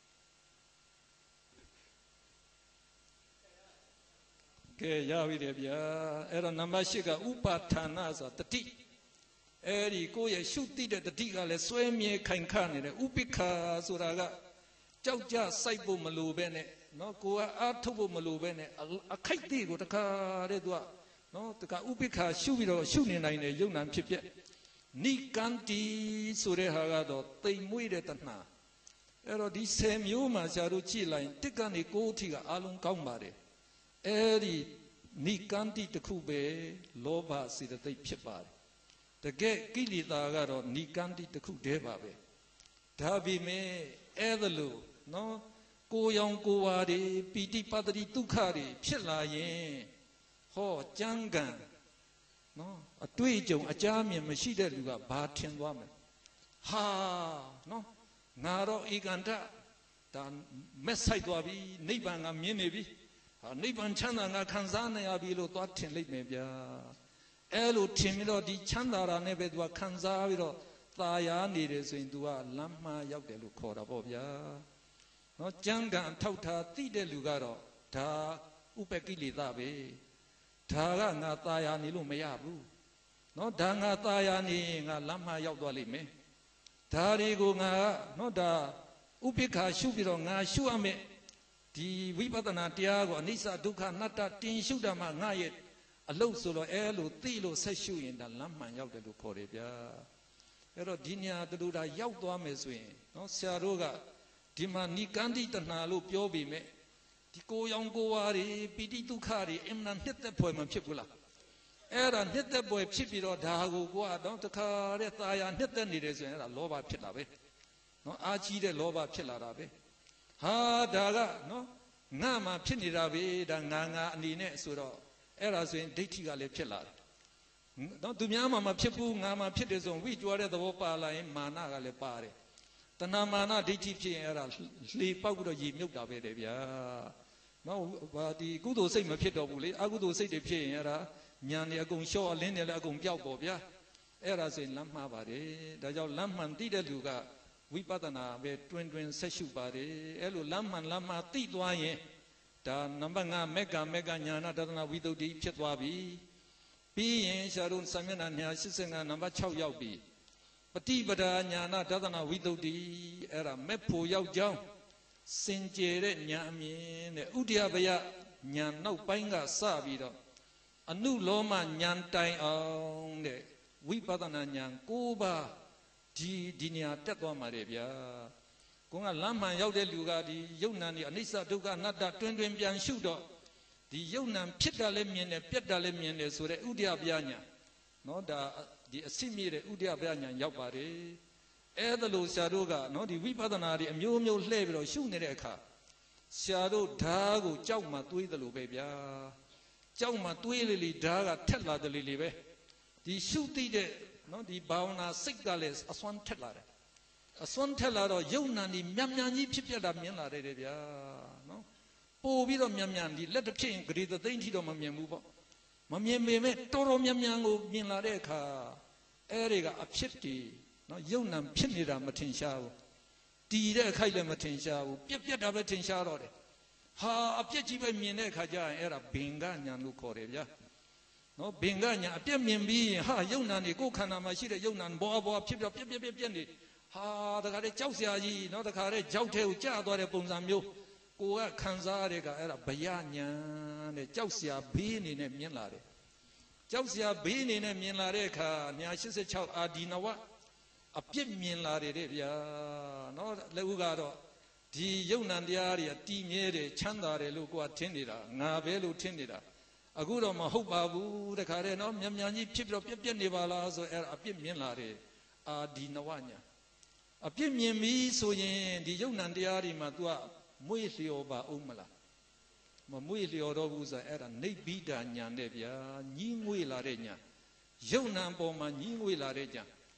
ကဲရပြီတယ်ဗျာအဲ့တော့နံပါတ်၈ကဥပါဌာဏဆိုတာတတိအဲ့ဒီကိုယ့်ရဲ့ရှုသိတဲ့တတိကလည်းစွဲမြဲခိုင်ခနေတဲ့ဥပိ္ပခာဆိုတာကကြောက်ကြစိုက်ဖို့မလိုပဲနဲ့နော်ကိုကအားထုတ်ဖို့မလိုပဲနဲ့အခိုက်သေးကိုတခါတဲ့သူကနော်တခါဥပိ္ပခာရှုပြီးတော့ရှုနေနိုင်တဲ့ယုံနာဖြစ်ဖြစ်နိကန္တိဆိုတဲ့ဟာကတော့တိမ်မွေ့တဲ့တဏှာအဲ့တော့ဒီဆယ်မျိုးမှာဆရာတို့ကြည့်လိုက်တစ်ကနေကိုးအထိကအားလုံးကောင်းပါတယ်အဲ့ဒီနိကန္တိတစ်ခုပဲလောဘစေတသိက်ဖြစ်ပါတယ်တကယ်ကိလေသာကတော့နိကန္တိတစ်ခုတည်းပါပဲဒါပေမဲ့အဲ့ဒါလို့နော်ကိုရောင်ကိုဝါတွေပီတိပတ္တိဒုက္ခတွေဖြစ်လာရင်ဟောကြမ်းကံနော်အတွေ့အကြုံအကြမ်းမြင်မရှိတဲ့လူကဘာထင်သွားမလဲဟာနော်ငါတော့ဧကန္တဒါမက်ဆိုင်သွားပြီနိဗ္ဗာန်ကမြင်နေပြီဟာနိဗ္ဗာန်ချမ်းသာငါခံစားနေရပြီလို့သွားထင်လိုက်မယ်ဗျာအဲ့လိုထင်ပြီးတော့ဒီချမ်းသာတာနဲ့ပဲသူကခံစားပြီးတော့သာယာနေတယ်ဆိုရင်သူကလမ်းမှားရောက်တယ်လို့ခေါ်တာပေါ့ဗျာနော်ကြမ်းကံထောက်ထားသိတဲ့လူကတော့ဒါဥပ္ပကိလေသာပဲဒါကငါသာယာနေလို့မရဘူးနော်ဒါငါသာယာနေရင်ငါလမ်းမှားရောက်သွားလိမ့်မယ်ဒါတွေကိုငါနော်ဒါဥပိ္ပခာရှုပြီးတော့ငါရှုရမယ်ဒီဝိပဿနာတရားကိုအနိစ္စဒုက္ခအနတ္တတင်ရှုတာမှငါရဲ့အလုတ်ဆိုတော့အဲလိုသိလို့ဆက်ရှုရင်ဒါလမ်းမှန်ရောက်တယ်လို့ခေါ်တယ်ဗျာအဲ့တော့ဒီညာတူတာရောက်သွားမယ်ဆိုရင်နော်ဆရာတို့ကဒီမှာနိကန္တိတဏှာလို့ပြောပြီးမြဲဒီကိုရောင်ကိုဝါတွေပိဋိဒုက္ခတွေအမှန်နှစ်သက်ဖွယ်မဖြစ်ဘူးလားအဲ့ဒါနှစ်သက်ဖွယ်ဖြစ်ပြီးတော့ဒါကိုကိုကတော့တခါတဲ့ตาရနှစ်သက်နေတယ်ဆိုရင်အဲ့ဒါလောဘဖြစ်လာပဲနော်အာကြီးတဲ့လောဘဖြစ်လာတာပဲဟာဒါကနော်ငါမှဖြစ်နေတာပဲဒါငါငါအနေနဲ့ဆိုတော့အဲ့ဒါဆိုရင်ဒိဋ္ဌိကလည်းဖြစ်လာတယ်နော်သူများမှမဖြစ်ဘူးငါမှဖြစ်တယ်ဆိုရင်ဝိကြွားတဲ့သဘောပါလာရင်မာနကလည်းပါတယ်တဏမာနဒိဋ္ဌိဖြစ်ရင်အဲ့ဒါလှေပေါက်ပြီးတော့ရေမြုပ်တာပဲတဲ့ဗျာနော်ဘာဒီကုသိုလ်စိတ်မဖြစ်တော့ဘူးလေအကုသိုလ်စိတ်တွေဖြစ်ရင်အဲ့ဒါညာနေအကုန်လျှော့အလင်းတွေလည်းအကုန်ပျောက်ပေါ့ဗျာအဲ့ဒါဆိုရင်လမ်းမှားပါတယ်ဒါကြောင့်လမ်းမှန်သိတဲ့လူကဝိပဿနာပဲတွင်တွင်ဆက်ရှုပါတယ်အဲ့လိုလမ်းမှန်လမ်းမှားသိသွားရင်ဒါနံပါတ်၅မေကမေကညာနာတဒနာဝိသုဒ္ဓိဖြစ်သွားပြီပြီးရင်ရှားတို့စာမျက်နှာ၂၈၅နံပါတ်၆ရောက်ပြီပฏิပဒါညာနာတဒနာဝိသုဒ္ဓိအဲ့ဒါမဲ့ဖို့ရောက်ကြောင်းစင်ကြယ်တဲ့ညာအမြင်တဲ့ဥဒယဘယညာနောက်ပိုင်းကစပြီးတော့အနုလောမညာတိုင်အောင်တဲ့ဝိပဿနာညာ၉ပါးဒီဒီနေရာတက်သွားမှာတဲ့ဗျာကိုကလမ်းမှန်ရောက်တဲ့လူကဒီယုံနာနေအနိစ္စဒုက္ခအနတ္တတွင်တွင်ပြန်ရှုတော့ဒီယုံနာဖြစ်တာလည်းမြင်တယ်ပြက်တာလည်းမြင်တယ်ဆိုတဲ့ဥဒယဘယညာနော်ဒါဒီအစစ်မြင့်တဲ့ဥဒယဘယညာရောက်ပါတယ်အဲ့ဒါလို့ဆရာတို့ကနော်ဒီဝိပဿနာတွေအမျိုးမျိုးလှည့်ပြီးတော့ရှုနေတဲ့အခါဆရာတို့ဓာတ်ကိုကြောက်မှတွေးတယ်လို့ပဲဗျာကြောက်မှတွေးလေလေဓာတ်ကထက်လာတယ်လေလေပဲဒီရှုသိတဲ့နော်ဒီဘာဝနာစိတ်ကလည်းအစွမ်းထက်လာတယ်အစွမ်းထက်လာတော့ယုံနာနေမြန်မြန်ကြီးဖြစ်ပြတာမြင်လာတယ်ဗျာနော်ပို့ပြီးတော့မြန်မြန်ဒီလက်တစ်ဖြစ်ရင်ဂရေသသိန်းထီတော့မမြင်ဘူးပေါ့မမြင်ပေမဲ့တော်တော်မြန်မြန်ကိုမြင်လာတဲ့အခါအဲ့ဒီကအဖြစ်တည်နော်ယုံနာဖြစ်နေတာမထင်ရှားဘူးတည်တဲ့အခိုက်လည်းမထင်ရှားဘူးပြက်ပြက်တာပဲထင်ရှားတော့တယ်ဟာအပြက်ကြီးပဲမြင်တဲ့အခါကျရင်အဲ့ဒါဘင်္ဂညာလို့ခေါ်တယ်ဗျာနော်ဘင်္ဂညာအပြက်မြင်ပြီးရင်ဟာယုံနာနေကိုယ်ခန္ဓာမှာရှိတဲ့ယုံနာဘောဘောဖြစ်ပြပြက်ပြက်ပြက်ပြက်နေဟာတခါတည်းကြောက်စရာကြီးနော်တခါတည်းကြောက်ထဲကိုကြာသွားတဲ့ပုံစံမျိုးကိုကခံစားရတဲ့ကအဲ့ဒါဘယညာတဲ့ကြောက်စရာဘေးအနေနဲ့မြင်လာတယ်ကြောက်စရာဘေးအနေနဲ့မြင်လာတဲ့အခါ၂၈၆အာဒီနဝအပြစ်မြင်လာတယ်တဲ့ဗျာနော်လက်ဦးကတော့ဒီယုံ nant တရားတွေကတည်မြဲတယ်ချမ်းသာတယ်လို့ကိုကထင်နေတာငါပဲလို့ထင်နေတာအခုတော့မဟုတ်ပါဘူးတခါတည်းနော်မြန်မြန်ကြီးဖြစ်ပြီးတော့ပြက်ပြက်နေပါလားဆိုအဲ့ဒါအပြစ်မြင်လာတယ်အာဒီနဝညာအပြစ်မြင်ပြီဆိုရင်ဒီယုံ nant တရားတွေမှာ तू ကမွေ့လျော်ပါအောင်မလားမမွေ့လျော်တော့ဘူးဆိုအဲ့ဒါနိဗ္ဗိဒာညာနဲ့ဗျာညှိငွေ့လာတဲ့ညာယုံ nant ပေါ်မှာညှိငွေ့လာတဲ့ညာ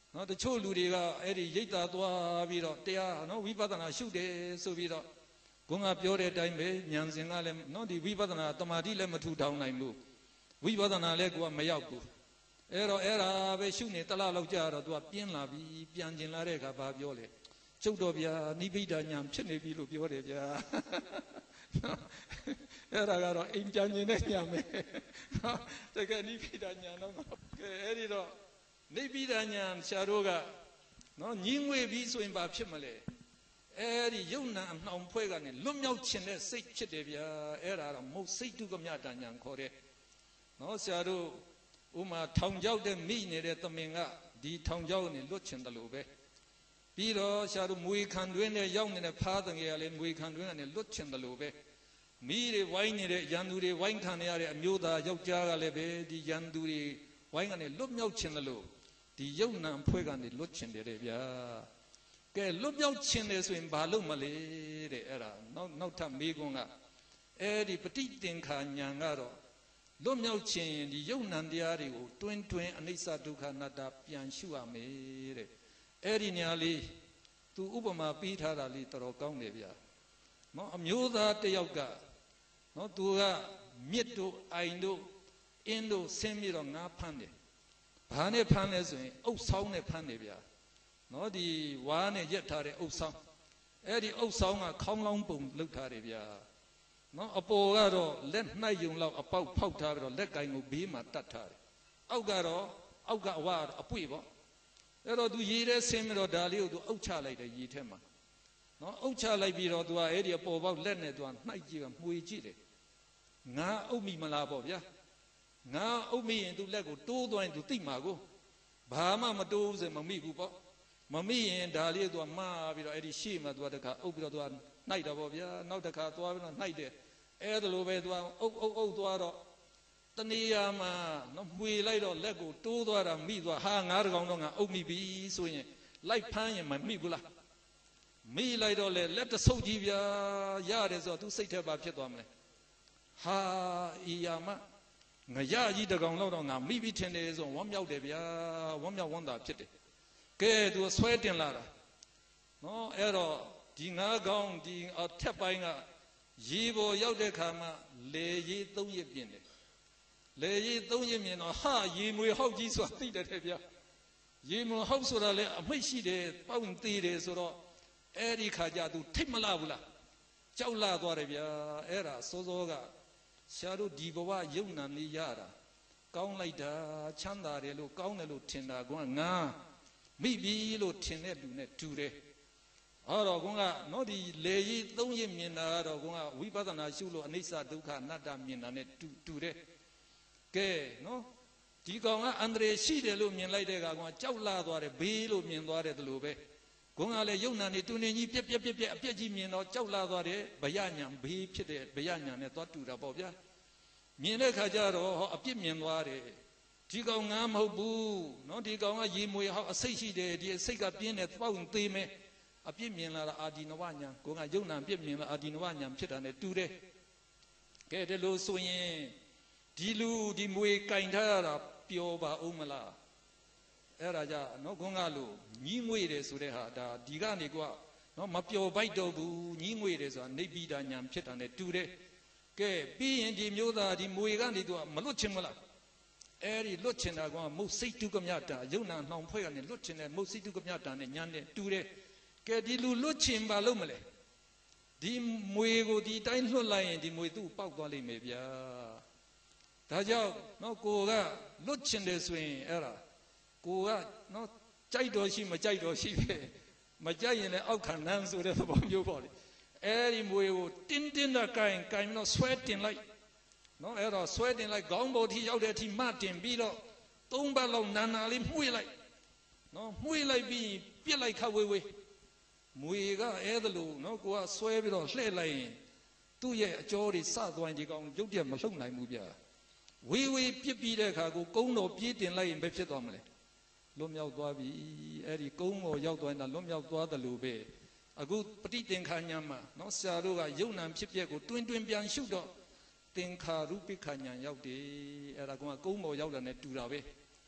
နော်တချို့လူတွေကအဲ့ဒီရိတ်တာသွားပြီးတော့တရားနော်ဝိပဿနာရှုတယ်ဆိုပြီးတော့ဘုန်းကပြောတဲ့အတိုင်းပဲဉာဏ်စဉ်ကလည်းနော်ဒီဝိပဿနာတမာတိလည်းမထူထောင်နိုင်ဘူးဝိပဿနာလည်းကိုကမရောက်ဘူးအဲ့တော့အဲ့ဒါပဲရှုနေတလားလောက်ကြတော့ तू ကပြင်းလာပြီပြန်ကျင်လာတဲ့အခါဘာပြောလဲကျုပ်တော်ဗျာနိဗ္ဗိဒာဉာဏ်ဖြစ်နေပြီလို့ပြောတယ်ဗျာအဲ့ဒါကတော့အိမ်ပြန်ကျင်တဲ့ဉာဏ်ပဲတကယ်နိဗ္ဗိဒာဉာဏ်တော့ကဲအဲ့ဒီတော့နိဗ္ဗိဒာဉာဏ်ဆရာတို့ကနော်ညီငွေပြီးဆိုရင်ဘာဖြစ်မလဲအဲ့ဒီယုံနာအနှောင်ဖွဲ့ကနေလွတ်မြောက်ခြင်းတဲ့စိတ်ဖြစ်တယ်ဗျာအဲ့ဒါတော့မဟုတ်စိတ်တုကမြတဉာဏ်ခေါ်တဲ့နော်ဆရာတို့ဥမာထောင်ချောက်တဲ့မိနေတဲ့သမင်ကဒီထောင်ချောက်ကနေလွတ်ခြင်းတယ်လို့ပဲပြီးတော့ဆရာတို့မွေခံတွင်းနဲ့ရောက်နေတဲ့ဖားတငယ်ကလည်းမွေခံတွင်းကနေလွတ်ခြင်းတယ်လို့ပဲမိတွေဝိုင်းနေတဲ့ရန်သူတွေဝိုင်းခံရတဲ့အမျိုးသားယောက်ျားကလည်းပဲဒီရန်သူတွေဝိုင်းကနေလွတ်မြောက်ခြင်းတယ်လို့ဒီယုံနာဖွဲ့ကနေလွတ်ခြင်းတယ်ဗျာကဲလွတ်မြောက်ခြင်းတယ်ဆိုရင်ဘာလို့မလဲတဲ့အဲ့ဒါနောက်နောက်ထပ်မေးခွန်းကအဲ့ဒီပဋိသင်္ခာဉာဏ်ကတော့လွတ်မြောက်ခြင်းဒီယုံနာတရားတွေကိုတွင်းတွင်းအနိစ္စဒုက္ခအနတ္တပြန်ရှုရမယ်တဲ့အဲ့ဒီညာလေးသူဥပမာပေးထားတာလေးတော်တော်ကောင်းတယ်ဗျာနော်အမျိုးသားတစ်ယောက်ကနော်သူကမြစ်တို့အိုင်တို့အင်းတို့ဆင်းပြီးတော့ငါးဖမ်းတယ်ဘာနဲ့ဖမ်းလဲဆိုရင်အုပ်ဆောင်းနဲ့ဖမ်းတယ်ဗျာနော်ဒီဝါးနဲ့ရက်ထားတဲ့အုပ်ဆောင်းအဲ့ဒီအုပ်ဆောင်းကခေါင်းလောင်းပုံလုပ်ထားတယ်ဗျာနော်အပေါ်ကတော့လက်နှိုက်ယုံလောက်အပေါက်ဖောက်ထားပြီးတော့လက်ကင်ကိုဘေးမှာတတ်ထားတယ်အောက်ကတော့အောက်ကအဝါအပွေပေါ့အဲ့တော့သူရေထဲဆင်းပြီးတော့ဒါလေးကိုသူအုပ်ချလိုက်တယ်ရေထဲမှာနော်အုပ်ချလိုက်ပြီးတော့သူကအဲ့ဒီအပေါ်ပေါက်လက်နဲ့သူကနှိုက်ကြည့်ကမှွေကြည့်တယ်ငါအုပ်မိမလားပေါ့ဗျာငါအုပ်မိရင်သူလက်ကိုတိုးသွားရင်သူသိမှာကိုဘာမှမတိုးဘူးဆိုမမိဘူးပေါ့မမိရင်ဒါလေးသူကမှားပြီးတော့အဲ့ဒီရှေ့မှာသူကတခါအုပ်ပြီးတော့သူကနှိုက်တာပေါ့ဗျာနောက်တခါသွားပြီးတော့နှိုက်တယ်အဲ့ဒါလိုပဲသူကအုပ်အုပ်အုပ်သွားတော့တနေရာမှာနော်မှွေလိုက်တော့လက်ကိုတိုးသွားတာမိသွားဟာငါးတကောင်တော့ငါအုပ်မိပြီဆိုရင်လိုက်ဖမ်းရင်မမိဘူးလားမိလိုက်တော့လေလက်တဆုပ်ကြီးဗျာရတယ်ဆိုတော့သူစိတ်ထဲပါဖြစ်သွားမလဲဟာအီယာမငရကြီးတကောင်လောက်တော့ငါမိပြီထင်တယ်ဆိုဝမ်းမြောက်တယ်ဗျာဝမ်းမြောက်ဝမ်းသာဖြစ်တယ်ကဲသူဆွဲတင်လာတာနော်အဲ့တော့ဒီငါးကောင်ဒီအထက်ပိုင်းကရေပေါ်ရောက်တဲ့ခါမှာလေရေသုံးရပြင်းတယ်လေရေသုံးရမြင်တော့ဟာရေမွေဟောက်ကြီးဆိုတာသိတယ်တဲ့ဗျာရေမွေဟောက်ဆိုတာလေအမိတ်ရှိတယ်ပေါင်းသေးတယ်ဆိုတော့အဲ့ဒီခါကျသူထိတ်မလားဘူးလားကြောက်လာသွားတယ်ဗျာအဲ့ဒါစောစောကဆရာတို့ဒီဘဝယုံနာနေရတာကောင်းလိုက်တာချမ်းသာတယ်လို့ကောင်းတယ်လို့ထင်တာကငါမိပြီလို့ထင်တဲ့လူနဲ့တူတယ်ဟောတော့ကနော်ဒီလေကြီးသုံးရမြင်တာကတော့ကဝိပဿနာရှုလို့အနိစ္စဒုက္ခအနတ္တမြင်တာနဲ့တူတူတယ်ကဲနော်ဒီကောင်ကအန္တရာယ်ရှိတယ်လို့မြင်လိုက်တဲ့ကောင်ကကြောက်လာသွားတယ်ဘေးလို့မြင်သွားတယ်လို့ပဲကလည်းယုံနာနေတူနေကြီးပြက်ပြက်ပြက်ပြက်အပြက်ကြီးမြင်တော့ကြောက်လာသွားတယ်ဗယညာဘေးဖြစ်တဲ့ဗယညာနဲ့သွားတူတာပေါ့ဗျာမြင်တဲ့ခါကျတော့ဟောအပြစ်မြင်သွားတယ်ဒီကောင်ငါမဟုတ်ဘူးနော်ဒီကောင်ကရေမွေဟောက်အစိတ်ရှိတယ်ဒီအစိတ်ကပြင်းတယ်ပေါက်ရင်သေးမယ်အပြစ်မြင်လာတာအာဒီနဝညာကိုကယုံနာပြစ်မြင်လာအာဒီနဝညာဖြစ်တာနဲ့တူတယ်ကဲဒါလို့ဆိုရင်ဒီလူဒီမွေကင်ထားရတာပျော်ပါဦးမလားအဲ့ဒါကြနော်ခွန်းကလို့ညီးငွေတယ်ဆိုတဲ့ဟာဒါဒီကနေကွာနော်မပျော်ပိုက်တော့ဘူးညီးငွေတယ်ဆိုတာနေပိဒါညာဖြစ်တာနဲ့တူတယ်ကဲပြီးရင်ဒီမျိုးသားဒီမွေကနေသူကမလွတ်ချင်မလားအဲ့ဒီလွတ်ချင်တာကမုတ်စိတ်တုကမြတာယုံနာနှောင်ဖွဲ့ကနေလွတ်ချင်တဲ့မုတ်စိတ်တုကမြတာနဲ့ညာနဲ့တူတယ်ကဲဒီလူလွတ်ချင်ပါလို့မလဲဒီမွေကိုဒီတိုင်းလွတ်လိုက်ရင်ဒီမွေသူ့ပေါက်သွားလိမ့်မယ်ဗျာဒါကြောင့်နော်ကိုကလွတ်ချင်တယ်ဆိုရင်အဲ့ဒါကိုကနော်ကြိုက်တော်ရှိမကြိုက်တော်ရှိပဲမကြိုက်ရင်လည်းအောက်ခံနှမ်းဆိုတဲ့သဘောမျိုးပေါ့လေအဲ့ဒီမွေကိုတင်းတင်းနဲ့ကင်ကင်တော့ဆွဲတင်လိုက်နော်အဲ့တော့ဆွဲတင်လိုက်ခေါင်းပေါ်ထိရောက်တဲ့အထိမတင်ပြီးတော့သုံးပတ်လောက်နာနာလေးမှုေ့လိုက်နော်မှုေ့လိုက်ပြီးပြစ်လိုက်ခတ်ဝေးဝေးမွေကအဲ့ဒါလို့နော်ကိုကဆွဲပြီးတော့လှည့်လိုက်ရင်သူ့ရဲ့အကြောတွေစသွားရင်ဒီကောင်ရုပ်တရက်မလှုပ်နိုင်ဘူးဗျာဝေးဝေးပြစ်ပြီးတဲ့အခါကိုကုန်းတော်ပြေးတင်လိုက်ရင်ပဲဖြစ်သွားမလဲလွတ်မြောက်သွားပြီအဲ့ဒီကုန်းပေါ်ရောက်သွားရင်လွတ်မြောက်သွားတယ်လို့ပဲအခုပဋိသင်္ခာဉာဏ်မှာနော်ဆရာတို့ကယုံနာဖြစ်ပျက်ကိုတွင်တွင်ပြန်ရှုတော့သင်္ခါရုပ္ပခာဉာဏ်ရောက်တယ်အဲ့ဒါကကုန်းပေါ်ရောက်တာနဲ့တူတာပဲသ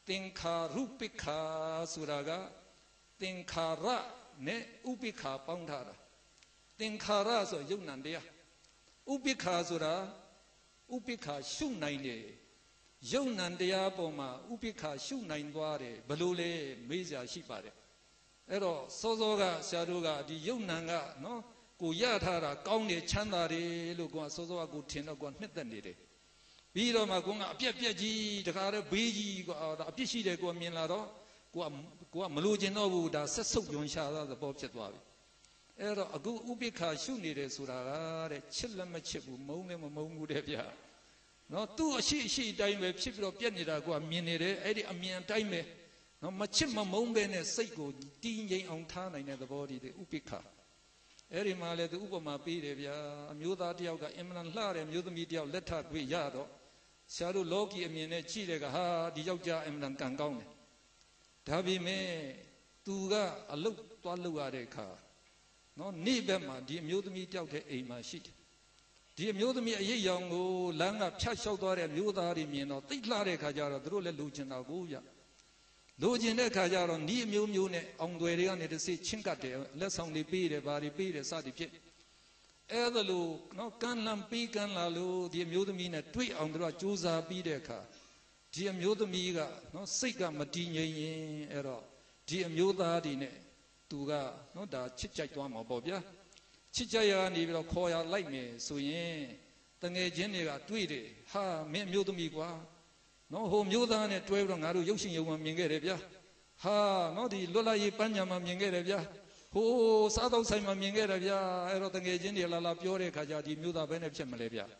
တင်္ခါရုပိ္ခာဆိုတာကသင်္ခါရနဲ့ဥပိ္ခာပေါင်းထားတာသင်္ခါရဆိုယုံနံတရားဥပိ္ခာဆိုတာဥပိ္ခာရှုနိုင်တယ်ယုံနံတရားပေါ်မှာဥပိ္ခာရှုနိုင်သွားတယ်ဘယ်လိုလဲမေးစရာရှိပါတယ်အဲ့တော့စောစောကဆရာတို့ကဒီယုံနံကနော်ကိုရထားတာကောင်းတယ်ချမ်းသာတယ်လို့ကိုကစောစောကကိုထင်တော့ကိုကနှစ်သက်နေတယ်ပြီးတော့မှကိုကအပြက်ပြက်ကြီးတခါတော့ဘေးကြီးကိုအပြစ်ရှိတယ်ကိုမြင်လာတော့ကိုကကိုကမလို့ကျင်တော့ဘူးဒါဆက်ဆုပ်ယွန်ရှာသောသဘောဖြစ်သွားပြီအဲ့တော့အခုဥပိ္ခာရှုနေတယ်ဆိုတာကတဲ့ချစ်လည်းမချစ်ဘူးမုန်းလည်းမမုန်းဘူးတဲ့ဗျာနော်သူ့အရှိအရှိအတိုင်းပဲဖြစ်ပြီးတော့ပြက်နေတာကိုကမြင်နေတယ်အဲ့ဒီအမြင်အတိုင်းပဲနော်မချစ်မမုန်းပဲနဲ့စိတ်ကိုတည်ငြိမ်အောင်ထားနိုင်တဲ့သဘောတည်းဥပိ္ခာအဲ့ဒီမှာလေသူဥပမာပေးတယ်ဗျာအမျိုးသားတယောက်ကအင်မတန်လှတဲ့မျိုးသမီးတယောက်လက်ထပ်တွေ့ရတော့ဆရာတို့လောကီအမြင်နဲ့ကြည့်တယ်ကဟာဒီယောက်ျားအင်မတန်ကံကောင်းတယ်ဒါပေမဲ့သူကအလုတ်သွားလုရတဲ့အခါနော်နေ့ဘက်မှာဒီအမျိုးသမီးတယောက်တဲ့အိမ်မှာရှိတယ်ဒီအမျိုးသမီးအရေးရောင်ကိုလမ်းကဖြတ်လျှောက်သွားတဲ့မျိုးသားတွေမြင်တော့တိတ်လှတဲ့ခါကျတော့သူတို့လည်းလူကျင်တော့ကိုရလူကျင်တဲ့ခါကျတော့ဤအမျိုးမျိုးနဲ့အောင်တွေတွေကနေတစ်စိချင်းကတ်တယ်လက်ဆောင်တွေပေးတယ်ဘာတွေပေးတယ်စသည်ဖြင့်အဲ့ဒါလို့နော်ကမ်းလမ်းပေးကမ်းလာလို့ဒီအမျိုးသမီးနဲ့တွေ့အောင်တို့ကစူးစမ်းပြီးတဲ့အခါဒီအမျိုးသမီးကနော်စိတ်ကမတည်ငြိမ်ရင်အဲ့တော့ဒီအမျိုးသားဒီနဲ့သူကနော်ဒါချစ်ကြိုက်သွားမှာပေါ့ဗျာချစ်ကြိုက်ရကနေပြီးတော့ခေါ်ရလိုက်မယ်ဆိုရင်တငယ်ချင်းတွေကတွေ့တယ်ဟာမင်းအမျိုးသမီးကွာနော်ဟိုမျိုးသားနဲ့တွဲပြီးတော့ငါတို့ရုပ်ရှင်ရုံမှာမြင်ခဲ့တယ်ဗျာဟာနော်ဒီလွတ်လပ်ရေးပန်းညာမှာမြင်ခဲ့တယ်ဗျာဟိုစားတော့ဆိုင်မှာမြင်ခဲ့တယ်ဗျာအဲ့တော့တငယ်ချင်းတွေလာလာပြောတဲ့ခါကျဒီမျိုးသားပဲနဲ့ဖြစ်မလဲဗျာ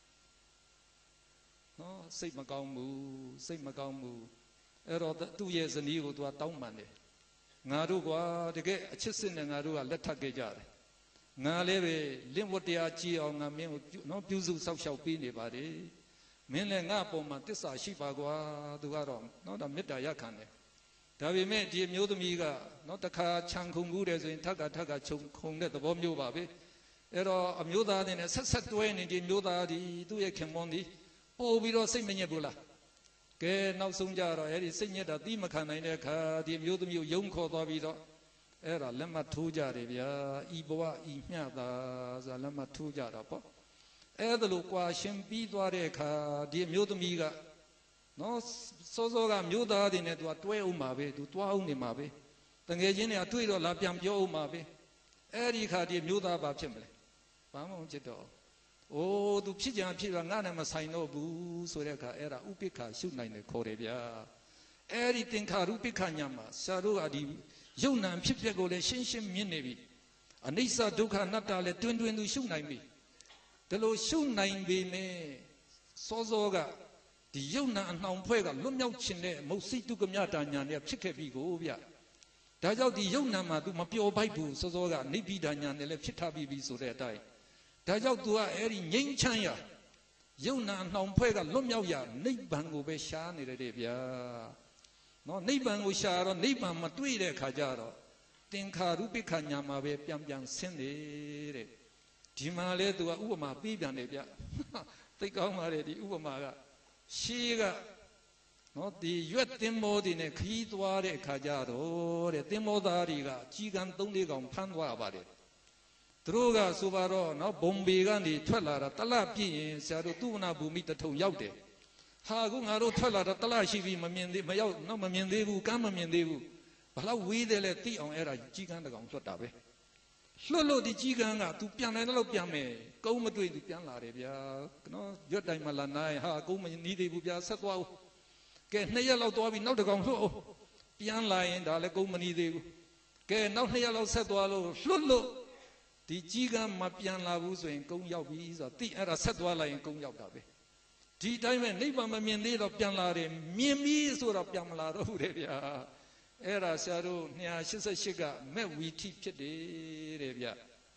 နော်စိတ်မကောင်းဘူးစိတ်မကောင်းဘူးအဲ့တော့သူ့ရဲ့ဇနီးကိုသူကတောင်းပန်တယ်ငါတို့ကွာတကယ်အချစ်စစ်နဲ့ငါတို့ကလက်ထပ်ခဲ့ကြတယ်ငါလည်းပဲလင့်ဝတ်တရားကြည်အောင်ငါမင်းကိုနော်ပြုစုဆောက်ရှောက်ပေးနေပါတယ်မင်းလည်းငါ့ပုံမှာတစ္ဆာရှိပါကွာသူကတော့နော်ဒါမေတ္တာရခံတယ်ဒါပေမဲ့ဒီမျိုးသမီးကနော်တခါခြံခုံကူးတယ်ဆိုရင်ထက်ကထက်ကခြုံခုံတဲ့သဘောမျိုးပါပဲအဲ့တော့အမျိုးသားတွေနဲ့ဆက်ဆက်တွဲနေဒီမျိုးသားဒီသူ့ရဲ့ခင်ပွန်းဒီပို့ပြီးတော့စိတ်မညစ်ဘူးလားကဲနောက်ဆုံးကြတော့အဲ့ဒီစိတ်ညစ်တာသီးမခံနိုင်တဲ့အခါဒီမျိုးသမီးကိုယုံခေါ်သွားပြီးတော့အဲ့ဒါလက်မှတ်ထိုးကြတယ်ဗျာဤဘဝဤမျှတာဆိုတာလက်မှတ်ထိုးကြတာပေါ့အဲ့ဒါလို့ကွာရှင်ပြီးသွားတဲ့အခါဒီမျိုးသမီးကနော်စောစောကမျိုးသားတွေနဲ့သူကတွဲအောင်ပါပဲသူတွားအောင်နေမှာပဲတငယ်ချင်းတွေကတွေ့တော့လာပြန်ပြောအောင်ပါပဲအဲ့ဒီခါဒီမျိုးသားဘာဖြစ်မလဲဘာမှမဖြစ်တော့အိုးသူဖြစ်ကြံဖြစ်တော့ငါနဲ့မဆိုင်တော့ဘူးဆိုတဲ့အခါအဲ့ဒါဥပိ္ပခာရှုနိုင်တယ်ခေါ်တယ်ဗျာအဲ့ဒီသင်္ခါရုပိ္ပခာညာမှာဆရာတို့ကဒီယုံနံဖြစ်ဖြစ်ကိုလည်းရှင်းရှင်းမြင်နေပြီအနိစ္စဒုက္ခအနတ္တလည်းတွင်တွင်သူရှုနိုင်ပြီဒါလို့ရှုနိုင်ပြီမဲ့စောစောကဒီယုံနံအနှောင်ဖွဲ့ကလွတ်မြောက်ခြင်းနဲ့မုတ်စိတုကမြတာညာနဲ့ဖြစ်ခဲ့ပြီကိုဗျဒါကြောင့်ဒီယုံနံမှာ तू မပျော်ပိုက်ဘူးစောစောကနိဗ္ဗိဒာညာနဲ့လည်းဖြစ်ထားပြီးပြီဆိုတဲ့အတိုင်းဒါကြောင့် तू ကအဲ့ဒီငြိမ်းချမ်းရယုံနံအနှောင်ဖွဲ့ကလွတ်မြောက်ရနိဗ္ဗာန်ကိုပဲရှားနေတယ်ဗျာနော်နိဗ္ဗာန်ကိုရှာတော့နိဗ္ဗာန်မတွေ့တဲ့ခါကျတော့သင်္ခါရုပိ္ပခာညာမှာပဲပြန်ပြန်ဆင်းနေတဲ့ဒီမှာလဲ तू ကဥပမာပြီးပြန်တယ်ဗျသိကောင်းပါလေဒီဥပမာကရှေးကနော်ဒီရွက်သင်္ဘောတွေနဲ့ခီးသွားတဲ့အခါကျတော့တဲ့သင်္ဘောသားတွေကကြီးကံသုံးလေးကောင်ဖမ်းသွားပါတယ်သူတို့ကဆိုပါတော့နော်ဘုံဘေကနေထွက်လာတာတလပြည့်ရင်ဆရာတို့သူဝနာဘူမိတထုံရောက်တယ်ဟာခုငါတို့ထွက်လာတော့တလရှိပြီမမြင်သေးမရောက်နော်မမြင်သေးဘူးကမ်းမမြင်သေးဘူးဘလောက်ဝေးတယ်လဲသိအောင်အဲ့ဒါကြီးကံတကောင်လွတ်တာပဲလွတ်လို့ဒီကြီးကံက तू ပြန်နိုင်တော့ပြန်မယ်ကုန်းမတွေ့ तू ပြန်လာတယ်ဗျာနော်ရွတ်တိုင်မလာနိုင်ဟာကုန်းမနီးသေးဘူးဗျာဆက်သွားဦးကဲနှစ်ရက်လောက်သွားပြီးနောက်တစ်ကောင်လွတ်အောင်ပြန်လာရင်ဒါလည်းကုန်းမနီးသေးဘူးကဲနောက်နှစ်ရက်လောက်ဆက်သွားလို့လွတ်လို့ဒီကြီးကံမပြန်လာဘူးဆိုရင်ကုန်းရောက်ပြီဆိုတော့တိအဲ့ဒါဆက်သွားလိုက်ရင်ကုန်းရောက်တာပဲဒီတိုင်းပဲနိဗ္ဗာန်မမြင်သေးတော့ပြန်လာတယ်မြင်ပြီဆိုတော့ပြန်မလာတော့ဘူးတဲ့ဗျာအဲ့ဒါဆရာတို့two eighty-eightကမဲ့ဝီထိဖြစ်တယ်တဲ့ဗျ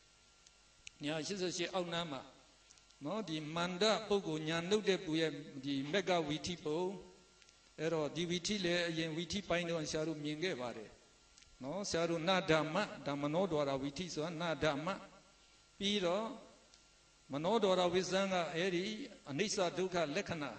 two eighty-eightအောက်နားမှာနော်ဒီမန္တပုဂ္ဂိုလ်ညာနှုတ်တဲ့ပူရဲ့ဒီမက်ကဝီထိပုံအဲ့တော့ဒီဝီထိလည်းအရင်ဝီထိပိုင်းတော့ဆရာတို့မြင်ခဲ့ပါတယ်နော်ဆရာတို့နာဓမ္မဓမ္မနောဒွါရဝီထိဆိုတာနာဓမ္မပြီးတော့မနောဒွါရဝိဇ္ဇံကအဲ့ဒီအနိစ္စဒုက္ခလက္ခဏာ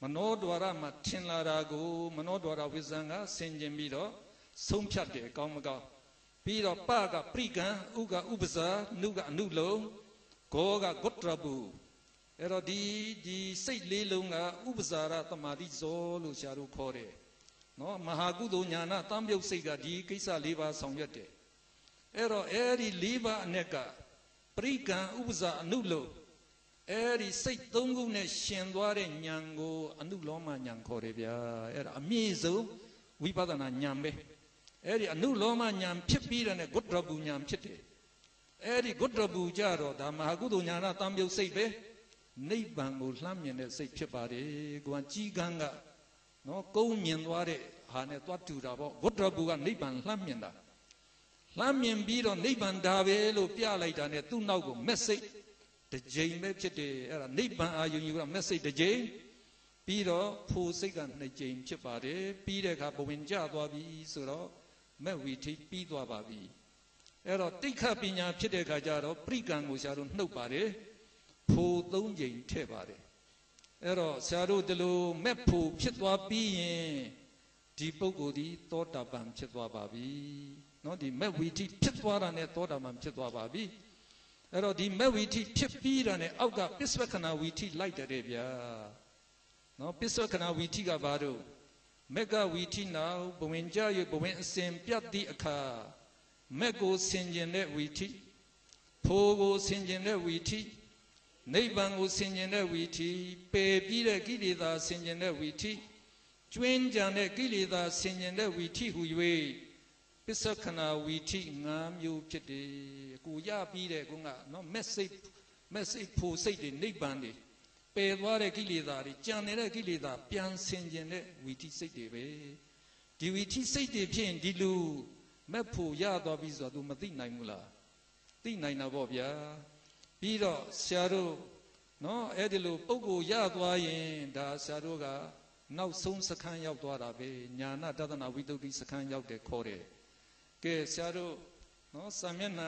မနောဒွါရမှာထင်လာတာကိုမနောဒွါရဝိဇ္ဇံကဆင်ခြင်ပြီးတော့ဆုံးဖြတ်တယ်ကောင်းမကောင်းပြီးတော့ပကပရိကံဥကဥပဇာနုကအနုလုံဂောကဂုတ္တရပုအဲ့တော့ဒီဒီစိတ်လေးလုံးကဥပဇာရတမာတိဇောလို့ဆရာတို့ခေါ်တယ်နော်မဟာကုသိုလ်ညာနာတမ်းပြုတ်စိတ်ကဒီကိစ္စ၄ပါးဆောင်ရွက်တယ်အဲ့တော့အဲ့ဒီ၄ပါးအ ਨੇ ကပရိကံဥပဇာအနုလုံအဲ့ဒီစိတ်သုံးခုနဲ့ရှင်သွားတဲ့ဉာဏ်ကိုအနုလောမဉာဏ်ခေါ်တယ်ဗျာအဲ့ဒါအမြင့်ဆုံးဝိပဿနာဉာဏ်ပဲအဲ့ဒီအနုလောမဉာဏ်ဖြစ်ပြီးတဲ့ဂုတ္တရပုဉာဏ်ဖြစ်တယ်အဲ့ဒီဂုတ္တရပုကြတော့ဒါမဟာကုသိုလ်ဉာဏတမ်းပြုတ်စိတ်ပဲနိဗ္ဗာန်ကိုလှမ်းမြင်တဲ့စိတ်ဖြစ်ပါတယ်ကိုယ်ကကြီးကန်းကနော်ကုန်းမြင်သွားတဲ့ဟာနဲ့သွားတူတာပေါ့ဂုတ္တရပုကနိဗ္ဗာန်လှမ်းမြင်တာလှမ်းမြင်ပြီးတော့နိဗ္ဗာန်ဒါပဲလို့ပြလိုက်တာနဲ့သူ့နောက်ကိုမက်စိတ်တစ်ကြိမ်ပဲဖြစ်တယ်အဲ့ဒါနိဗ္ဗာန်အာယုန်ကြီးကမက်စိတ်တစ်ကြိမ်ပြီးတော့ဖိုစိတ်ကနှစ်ကြိမ်ဖြစ်ပါတယ်ပြီးတဲ့အခါဘဝင်ကျသွားပြီဆိုတော့မက်ဝီထိပြီးသွားပါပြီအဲ့တော့တိခပညာဖြစ်တဲ့အခါကျတော့ပရိကံကိုဆရာတို့နှုတ်ပါတယ်ဖိုသုံးကြိမ်ထည့်ပါတယ်အဲ့တော့ဆရာတို့ဒီလိုမက်ဖိုဖြစ်သွားပြီးရင်ဒီပုဂ္ဂိုလ်ဒီသောတာပန်ဖြစ်သွားပါပြီနော်ဒီမက်ဝီထိဖြစ်သွားတာနဲ့သောတာပန်ဖြစ်သွားပါပြီအဲ့တော့ဒီမက်ဝီထိဖြစ်ပြီးတာနဲ့အောက်ကပစ္စဝခဏဝီထိလိုက်တယ်ဗျာနော်ပစ္စဝခဏဝီထိကဘာတို့မက်ကဝီထိနောက်ဘဝင်ကြ၍ဘဝင်အစဉ်ပြတ်သည့်အခါမက်ကိုဆင်ကျင်တဲ့ဝီထိဖိုးကိုဆင်ကျင်တဲ့ဝီထိနိဗ္ဗာန်ကိုဆင်ကျင်တဲ့ဝီထိပယ်ပြီးတဲ့ကိလေသာဆင်ကျင်တဲ့ဝီထိကျွင်းကြံတဲ့ကိလေသာဆင်ကျင်တဲ့ဝီထိဟူ၍ပစ္စခဏဝီထိ၅မျိုးဖြစ်တယ်ကိုရပြီးတဲ့ကုန်းကနော်မက်စိတ်မက်စိတ်ဖို့စိတ်တွေနိဗ္ဗာန်တွေပယ်သွားတဲ့ကိလေသာတွေကြံနေတဲ့ကိလေသာပြန်ဆင်ကျင်တဲ့ဝီထိစိတ်တွေပဲဒီဝီထိစိတ်တွေဖြစ်ရင်ဒီလူမက်ဖို့ရသွားပြီဆိုတော့ तू မသိနိုင်ဘူးလားသိနိုင်တာပေါ့ဗျာပြီးတော့ဆရာတို့နော်အဲ့ဒီလိုပုဂ္ဂိုလ်ရသွားရင်ဒါဆရာတို့ကနောက်ဆုံးစခန်းရောက်သွားတာပဲညာနာတဒနာဝိတုဒ္ဓိစခန်းရောက်တယ်ခေါ်တယ်ကဲဆရာတို့နော်စာမျက်နှာ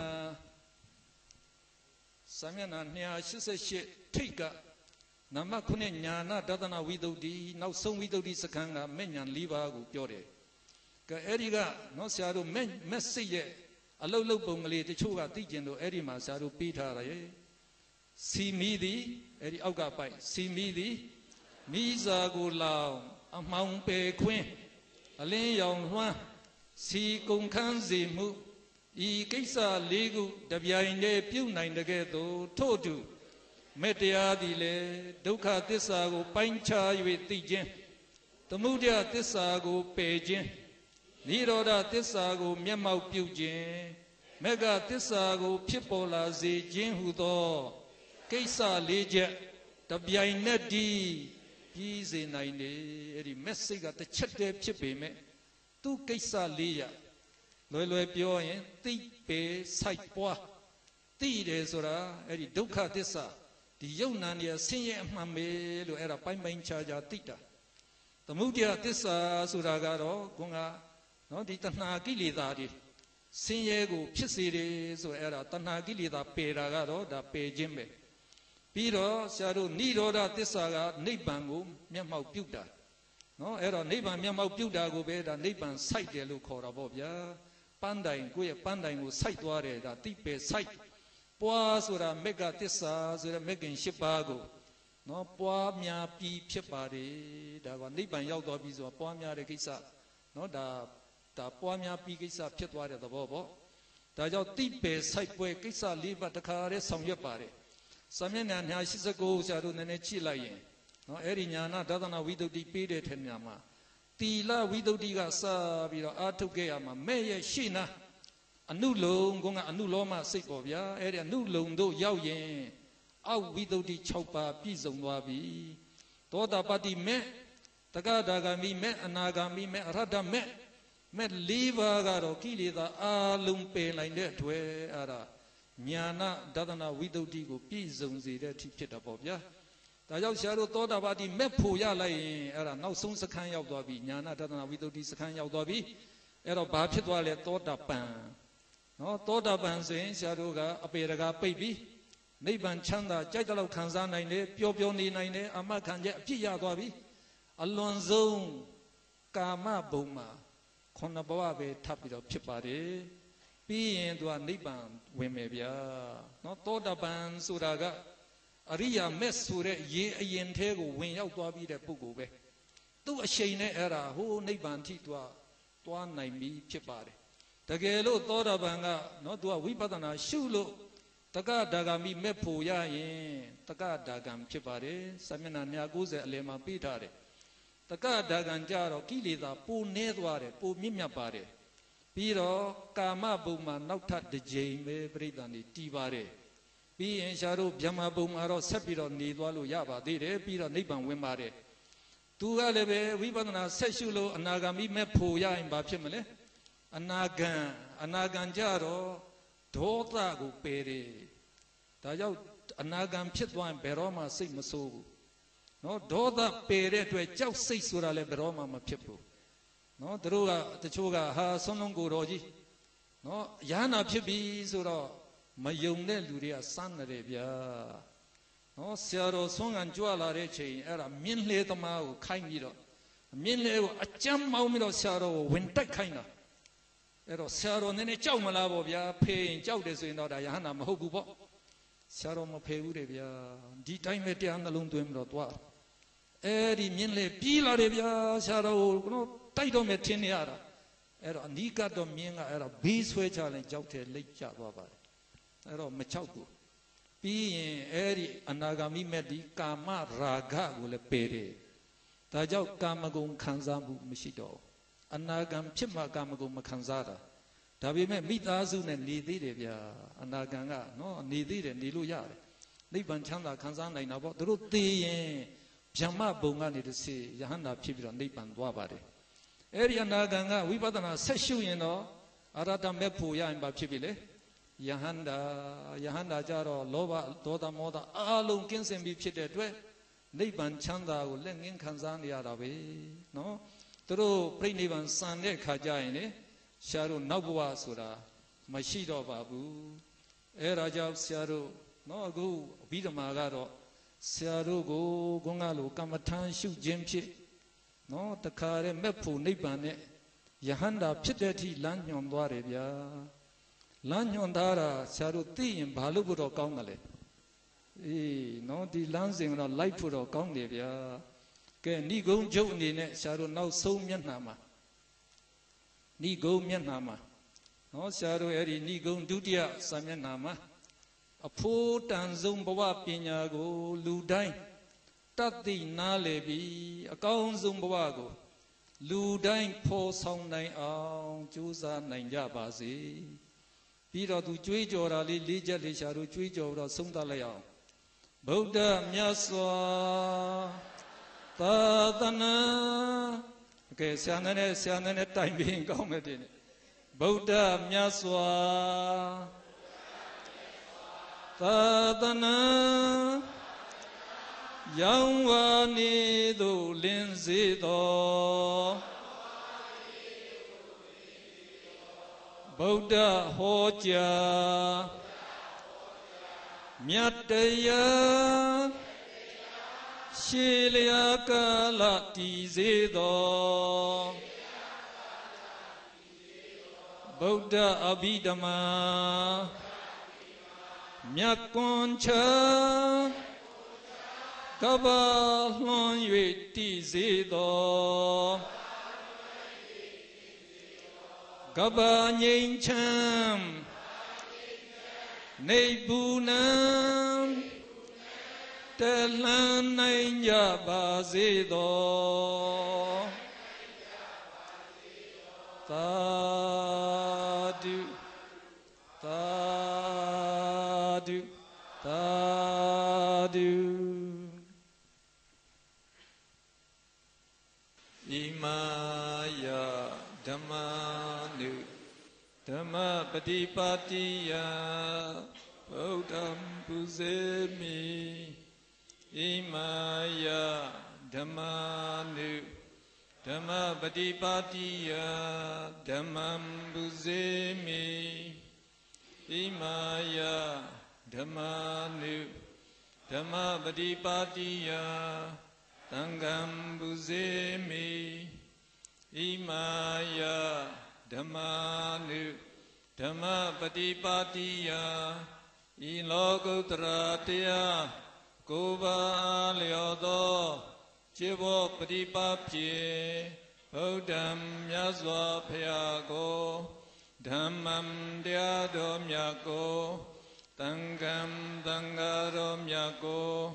စာမျက်နှာ၂၈၈ထိတ်ကနမခုနှစ်ညာနာတဒနာဝိတုဒ္ဓိနောက်ဆုံးဝိတုဒ္ဓိစခန်းကမဲ့ညာ၄ပါးကိုပြောတယ်ကဲအဲ့ဒီကနော်ဆရာတို့မဲ့မက်စိတ်ရဲ့အလုတ်လုတ်ပုံကလေးတချို့ကသိကျင်လို့အဲ့ဒီမှာဆရာတို့ပေးထားတယ်စီမီသည်အဲ့ဒီအောက်ကပိုက်စီမီသည်မိစာကိုလောင်အမှောင်ပေခွင်းအလင်းရောင်လွှမ်းစီကုန်ခန်းစီမှုဤကိစ္စလေးခုတပြိုင်တည်းပြုနိုင်တဲ့ကဲ့သို့ထို့တူမေတ္တရားသည်လေဒုက္ခသစ္စာကိုပိုင်းခြား၍သိခြင်းသမုဒယသစ္စာကိုပယ်ခြင်းနိရောဓသစ္စာကိုမျက်မှောက်ပြုခြင်းမေဃသစ္စာကိုဖြစ်ပေါ်လာစေခြင်းဟုသောကိစ္စလေးချက်တပြိုင်နက်တည်းပြီးစေနိုင်တယ်အဲ့ဒီမက်ဆေ့ကတစ်ချက်တည်းဖြစ်ပေမဲ့သူကိစ္စလေးရလွယ်လွယ်ပြောရင်သိပေစိုက်ပွားသိတယ်ဆိုတာအဲ့ဒီဒုက္ခသစ္စာဒီယုံနာနေဆင်းရဲအမှန်ပဲလို့အဲ့ဒါပိုင်းပိုင်းခြားခြားသိတာသမုဒယသစ္စာဆိုတာကတော့ခုကနော်ဒီတဏှာကိလေသာတွေဆင်းရဲကိုဖြစ်စေတယ်ဆိုအဲ့ဒါတဏှာကိလေသာပယ်တာကတော့ဒါပယ်ခြင်းပဲပြီးတော့ဆရာတို့နိရောဓသစ္စာကနိဗ္ဗာန်ကိုမျက်မှောက်ပြုတာနော်အဲ့တော့နိဗ္ဗာန်မျက်မှောက်ပြုတာကိုပဲဒါနိဗ္ဗာန်စိုက်တယ်လို့ခေါ်တာပေါ့ဗျာပန်းတိုင်ကိုယ့်ရဲ့ပန်းတိုင်ကိုစိုက်သွားတယ်ဒါတိပဲစိုက်ပွားဆိုတာမေဃသစ္စာဆိုတဲ့မေခင်၈ပါးကိုနော်ပွားများပြီးဖြစ်ပါတယ်ဒါကနိဗ္ဗာန်ရောက်သွားပြီဆိုတာပွားများတဲ့ကိစ္စနော်ဒါဒါပွားများပြီးကိစ္စဖြစ်သွားတဲ့သဘောပေါ့ဒါကြောင့်တိပဲစိုက်ပွဲကိစ္စ၄ပါးတခါတည်းဆောင်ရွက်ပါတယ်စာမျက်နှာ၂၈၉ဆရာတို့နည်းနည်းကြည့်လိုက်ရင်နော်အဲ့ဒီညာနာဒသနာဝိတုဒ္ဓိပေးတဲ့ထဲမှာတီလဝိတုဒ္ဓိကစပြီးတော့အာထုတ်ခဲ့ရမှာမဲ့ရဲ့ရှိနာအနုလုံကကအနုလောမစိတ်ပေါ့ဗျာအဲ့ဒီအနုလုံတို့ရောက်ရင်အောက်ဝိတုဒ္ဓိ၆ပါးပြည့်စုံသွားပြီသောတာပတ္တိမဲ့တက္ကဒါဂမိမဲ့အနာဂါမိမဲ့အရဟတမဲ့မဲ့၄ပါးကတော့ကိလေသာအလုံးပယ်နိုင်တဲ့အတွက်အဲ့ဒါညာနာဒသနာဝိတုဒ္ဓိကိုပြည့်စုံစေတဲ့အထိဖြစ်တာပေါ့ဗျာဒါကြောင့်ဆရာတို့သောတာပတိမဲ့ဖို့ရလိုက်ရင်အဲ့ဒါနောက်ဆုံးစခန်းရောက်သွားပြီညာနာဒသနာဝိတုဒ္ဓိစခန်းရောက်သွားပြီအဲ့တော့ဘာဖြစ်သွားလဲသောတာပန်နော်သောတာပန်ဆိုရင်ဆရာတို့ကအပေရကပိတ်ပြီးနိဗ္ဗာန်ချမ်းသာကြိုက်တဲ့လောက်ခံစားနိုင်တယ်ပျော်ပျော်နေနိုင်တယ်အမတ်ခံချက်အပြည့်ရသွားပြီအလွန်ဆုံးကာမဘုံမှာခုနဘဝပဲထပ်ပြီးတော့ဖြစ်ပါတယ်ပြီးရင်သူကနိဗ္ဗာန်ဝင်မယ်ဗျာနော်သောတာပန်ဆိုတာကအရိယာမက်ဆိုတဲ့ရေအရင်ထဲကိုဝင်ရောက်သွားပြီးတဲ့ပုဂ္ဂိုလ်ပဲသူ့အရှိန်နဲ့အဲ့ဒါဟိုးနိဗ္ဗာန်ထိသွားသွားနိုင်ပြီဖြစ်ပါတယ်တကယ်လို့သောတာပန်ကနော်သူကဝိပဿနာရှုလို့တက္ကဒါဂမိမဲ့ဖို့ရရင်တက္ကဒါဂံဖြစ်ပါတယ်စာမျက်နှာtwo ninetyအလယ်မှာပြထားတယ်တက္ကဒါဂံကြတော့ကိလေသာပိုနေသွားတယ်ပိုမြင့်မြတ်ပါတယ်ပြီးတော့ကာမဘုံမှာနောက်ထပ်တစ်ကြိမ်ပဲပြိဿာနေတည်ပါတယ်ပြီးရင်ရှားတို့ဗျမဘုံမှာတော့ဆက်ပြီးတော့နေသွားလို့ရပါသေးတယ်ပြီးတော့နိဗ္ဗာန်ဝင်ပါတယ်သူကလည်းပဲဝိပဿနာဆက်ရှုလို့အနာဂါမိမဲ့ဖို့ရရင်ဘာဖြစ်မလဲအနာဂံအနာဂံကြတော့ဒေါသကိုပယ်တယ်ဒါကြောင့်အနာဂံဖြစ်သွားရင်ဘယ်တော့မှစိတ်မဆိုးဘူးနော်ဒေါသပယ်တဲ့အတွက်ကြောက်စိတ်ဆိုတာလည်းဘယ်တော့မှမဖြစ်ဘူးနော်သူတို့ကတချို့ကဟာဆုံးလုံးကိုတော်ကြီးနော်ရဟနာဖြစ်ပြီဆိုတော့မယုံတဲ့လူတွေကစမ်းတယ်ဗျာနော်ဆရာတော်ဆုံးခံကြွလာတဲ့ချိန်အဲ့ဒါမြင်းလှဲသမားကိုခိုင်းပြီးတော့မြင်းလှဲကိုအကြမ်းမောင်းပြီးတော့ဆရာတော်ကိုဝင်တိုက်ခိုင်းတာအဲ့တော့ဆရာတော်နည်းနည်းကြောက်မလားပေါ့ဗျာဖေးရင်ကြောက်တယ်ဆိုရင်တော့ဒါယဟနာမဟုတ်ဘူးပေါ့ဆရာတော်မဖေးဘူးတဲ့ဗျာဒီတိုင်းပဲတရားနှလုံးသွင်းပြီးတော့သွားအဲ့ဒီမြင်းလှဲပြီးလာတယ်ဗျာဆရာတော်ကိုနော်တိုက်တော့မယ်ထင်နေရတာအဲ့တော့အနီးကတော့မြင်းကအဲ့တော့ဘေးဆွဲချလိုက်ကြောက်တယ်လိတ်ကျသွားပါတယ်အဲ့တော့မချောက်ဘူးပြီးရင်အဲ့ဒီအနာဂါမိမဲ့ဒီကာမရာဂကိုလည်းပယ်တယ်ဒါကြောင့်ကာမဂုဏ်ခံစားမှုမရှိတော့အနာဂံဖြစ်မှကာမဂုဏ်မခံစားတာဒါပေမဲ့မိသားစုနဲ့နေသေးတယ်ဗျာအနာဂံကနော်နေသေးတယ်နေလို့ရတယ်နိဗ္ဗာန်ချမ်းသာခံစားနိုင်တာပေါ့သူတို့သိရင်ဗြဟ္မဘုံကနေတစ်စီယဟန္တာဖြစ်ပြီးတော့နိဗ္ဗာန်သွားပါတယ်အဲ့ဒီအနာဂံကဝိပဿနာဆက်ရှုရင်တော့အရဟတမေဖို့ရရင်ဘာဖြစ်ပြီလဲယဟန္တာယဟန္တာကြတော့လောဘဒေါသမောဟအလုံးကင်းစင်ပြီးဖြစ်တဲ့အတွက်နိဗ္ဗာန်ချမ်းသာကိုလက်ငင်းခံစားနေရတာပဲနော်သူတို့ပြိနိဗ္ဗာန်စံတဲ့ခါကြရင်လေဆရာတို့နောက်ဘဝဆိုတာမရှိတော့ပါဘူးအဲ့ဒါကြောင့်ဆရာတို့နော်အခုအဘိဓမ္မာကတော့ဆရာတို့ကိုဘုန်းကလိုကမ္မထမ်းရှုခြင်းဖြစ်နော်တခါတည်းမဲ့ဖို့နိဗ္ဗာန်နဲ့ယဟန္တာဖြစ်တဲ့အထိလမ်းညွှန်သွားတယ်ဗျာလမ်းညွှန်ထားတာဆရာတို့သိရင်ဘာလို့ဖို့တော့ကောင်းတယ်လဲအေးနော်ဒီလမ်းစဉ်ကတော့လိုက်ဖို့တော့ကောင်းတယ်ဗျာကဲဏိဂုံကျုပ်အနေနဲ့ဆရာတို့နောက်ဆုံးမျက်နှာမှာဏိဂုံမျက်နှာမှာနော်ဆရာတို့အဲ့ဒီဏိဂုံဒုတိယစာမျက်နှာမှာအဖို့တန်ဆုံးဘဝပညာကိုလူတိုင်းတတ်သိနားလည်ပြီးအကောင်းဆုံးဘဝကိုလူတိုင်းဖော်ဆောင်နိုင်အောင်ကြိုးစားနိုင်ကြပါစေပြီးတော့သူကြွေးကြော်တာလေးလေးချက်လေးရှာတို့ကြွေးကြော်တော့ဆုံးသတ်လိုက်အောင်ဗုဒ္ဓမြတ်စွာသာသနာကဲဆရာနဲ့ဆရာနဲ့တိုင်ပင်ကောင်းမယ်တင်ဗုဒ္ဓမြတ်စွာသာသနာရောင်ဝါနေသို့လင်းစေသောဗုဒ္ဓဟောကြားမြတ်တရားရှေလျာကာလတည်စေသောဗုဒ္ဓအဘိဓမ္မာမြတ်ကွန်ချာကဘာလွန်၍တည်စေသောကဘာငြိမ်းချမ်းနေဘူးနံတလန်းနိုင်ကြပါစေသောသာဓုသာဓုသာဓုဣမာယဓမ္မာနုဓမ္မပฏิပါတိယဗုဒ္ဓံပုဇေမိဣမာယဓမ္မာနုဓမ္မပฏิပါတိယဓမ္မံပုဇေမိဣမာယဓမ္မာနုဓမ္မပฏิပါတိယဓ Tangam buzemi imaya dhammanu dhamma patipatiya ilokutratiya kuba lyodo jivo patipapye Buddham yaswa phayako dhammam dyado myako tangam tangaro myako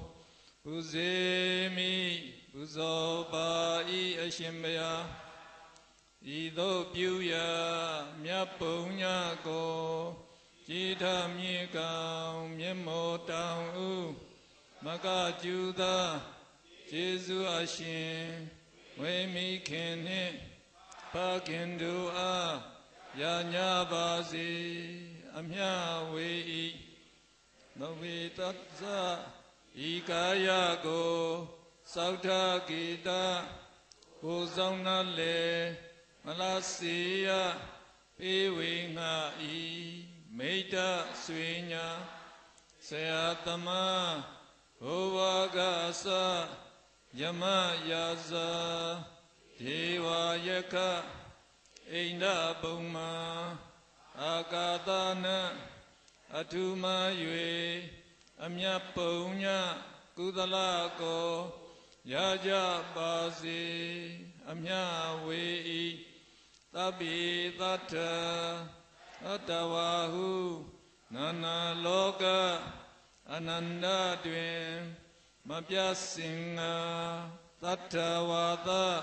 Buzemi buzoba i ashimbaya Ido pyuya myapunya ko Jita myekao myemo tang u Maka juda Jesu ashin Wemi kene Pakindu a Yanya bazi Amya wei Navi tatsa Ikaya go Sautha kita Bozangna le Malasiya Piwinga i Meita swinya Sayatama Hovagasa Yama yaza Dewa yaka Inda buma Akadana Atuma yue Amya punya kudala ko yaja basi amya wei tabi tata atawahu nana loka ananda twin mapya singa tatawata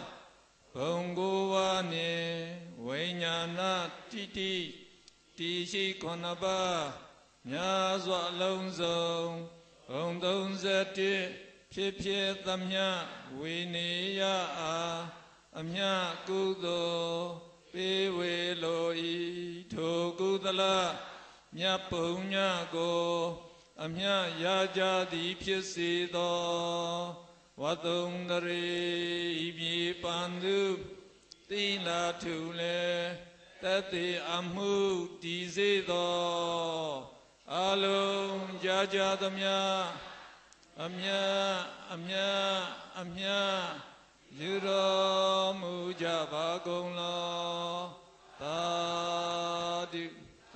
bhunguwane vinyana titi tishi konaba Nya zwa long zong Hong tong zati Pye pye tamya Viniya a Amya kudo Pe we lo i Tho kudala Nya punya go Amya yaja di pye si do Wadong dari Ibye pandu Tila tule Tati amu Di si do Alum jaja damya amya amya amya yuro muja bagong lo tadu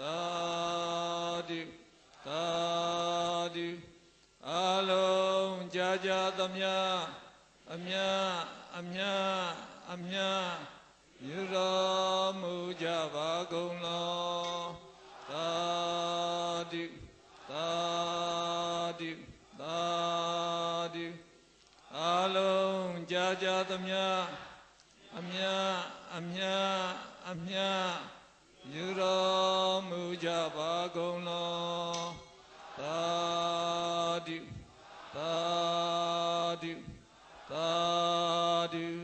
tadu tadu alum jaja damya amya amya amya yuro muja bagong lo Tadu, tadu, tadu, alung jaja tamya, amya, amya, amya, yura muja bagong lo, tadu, tadu, tadu.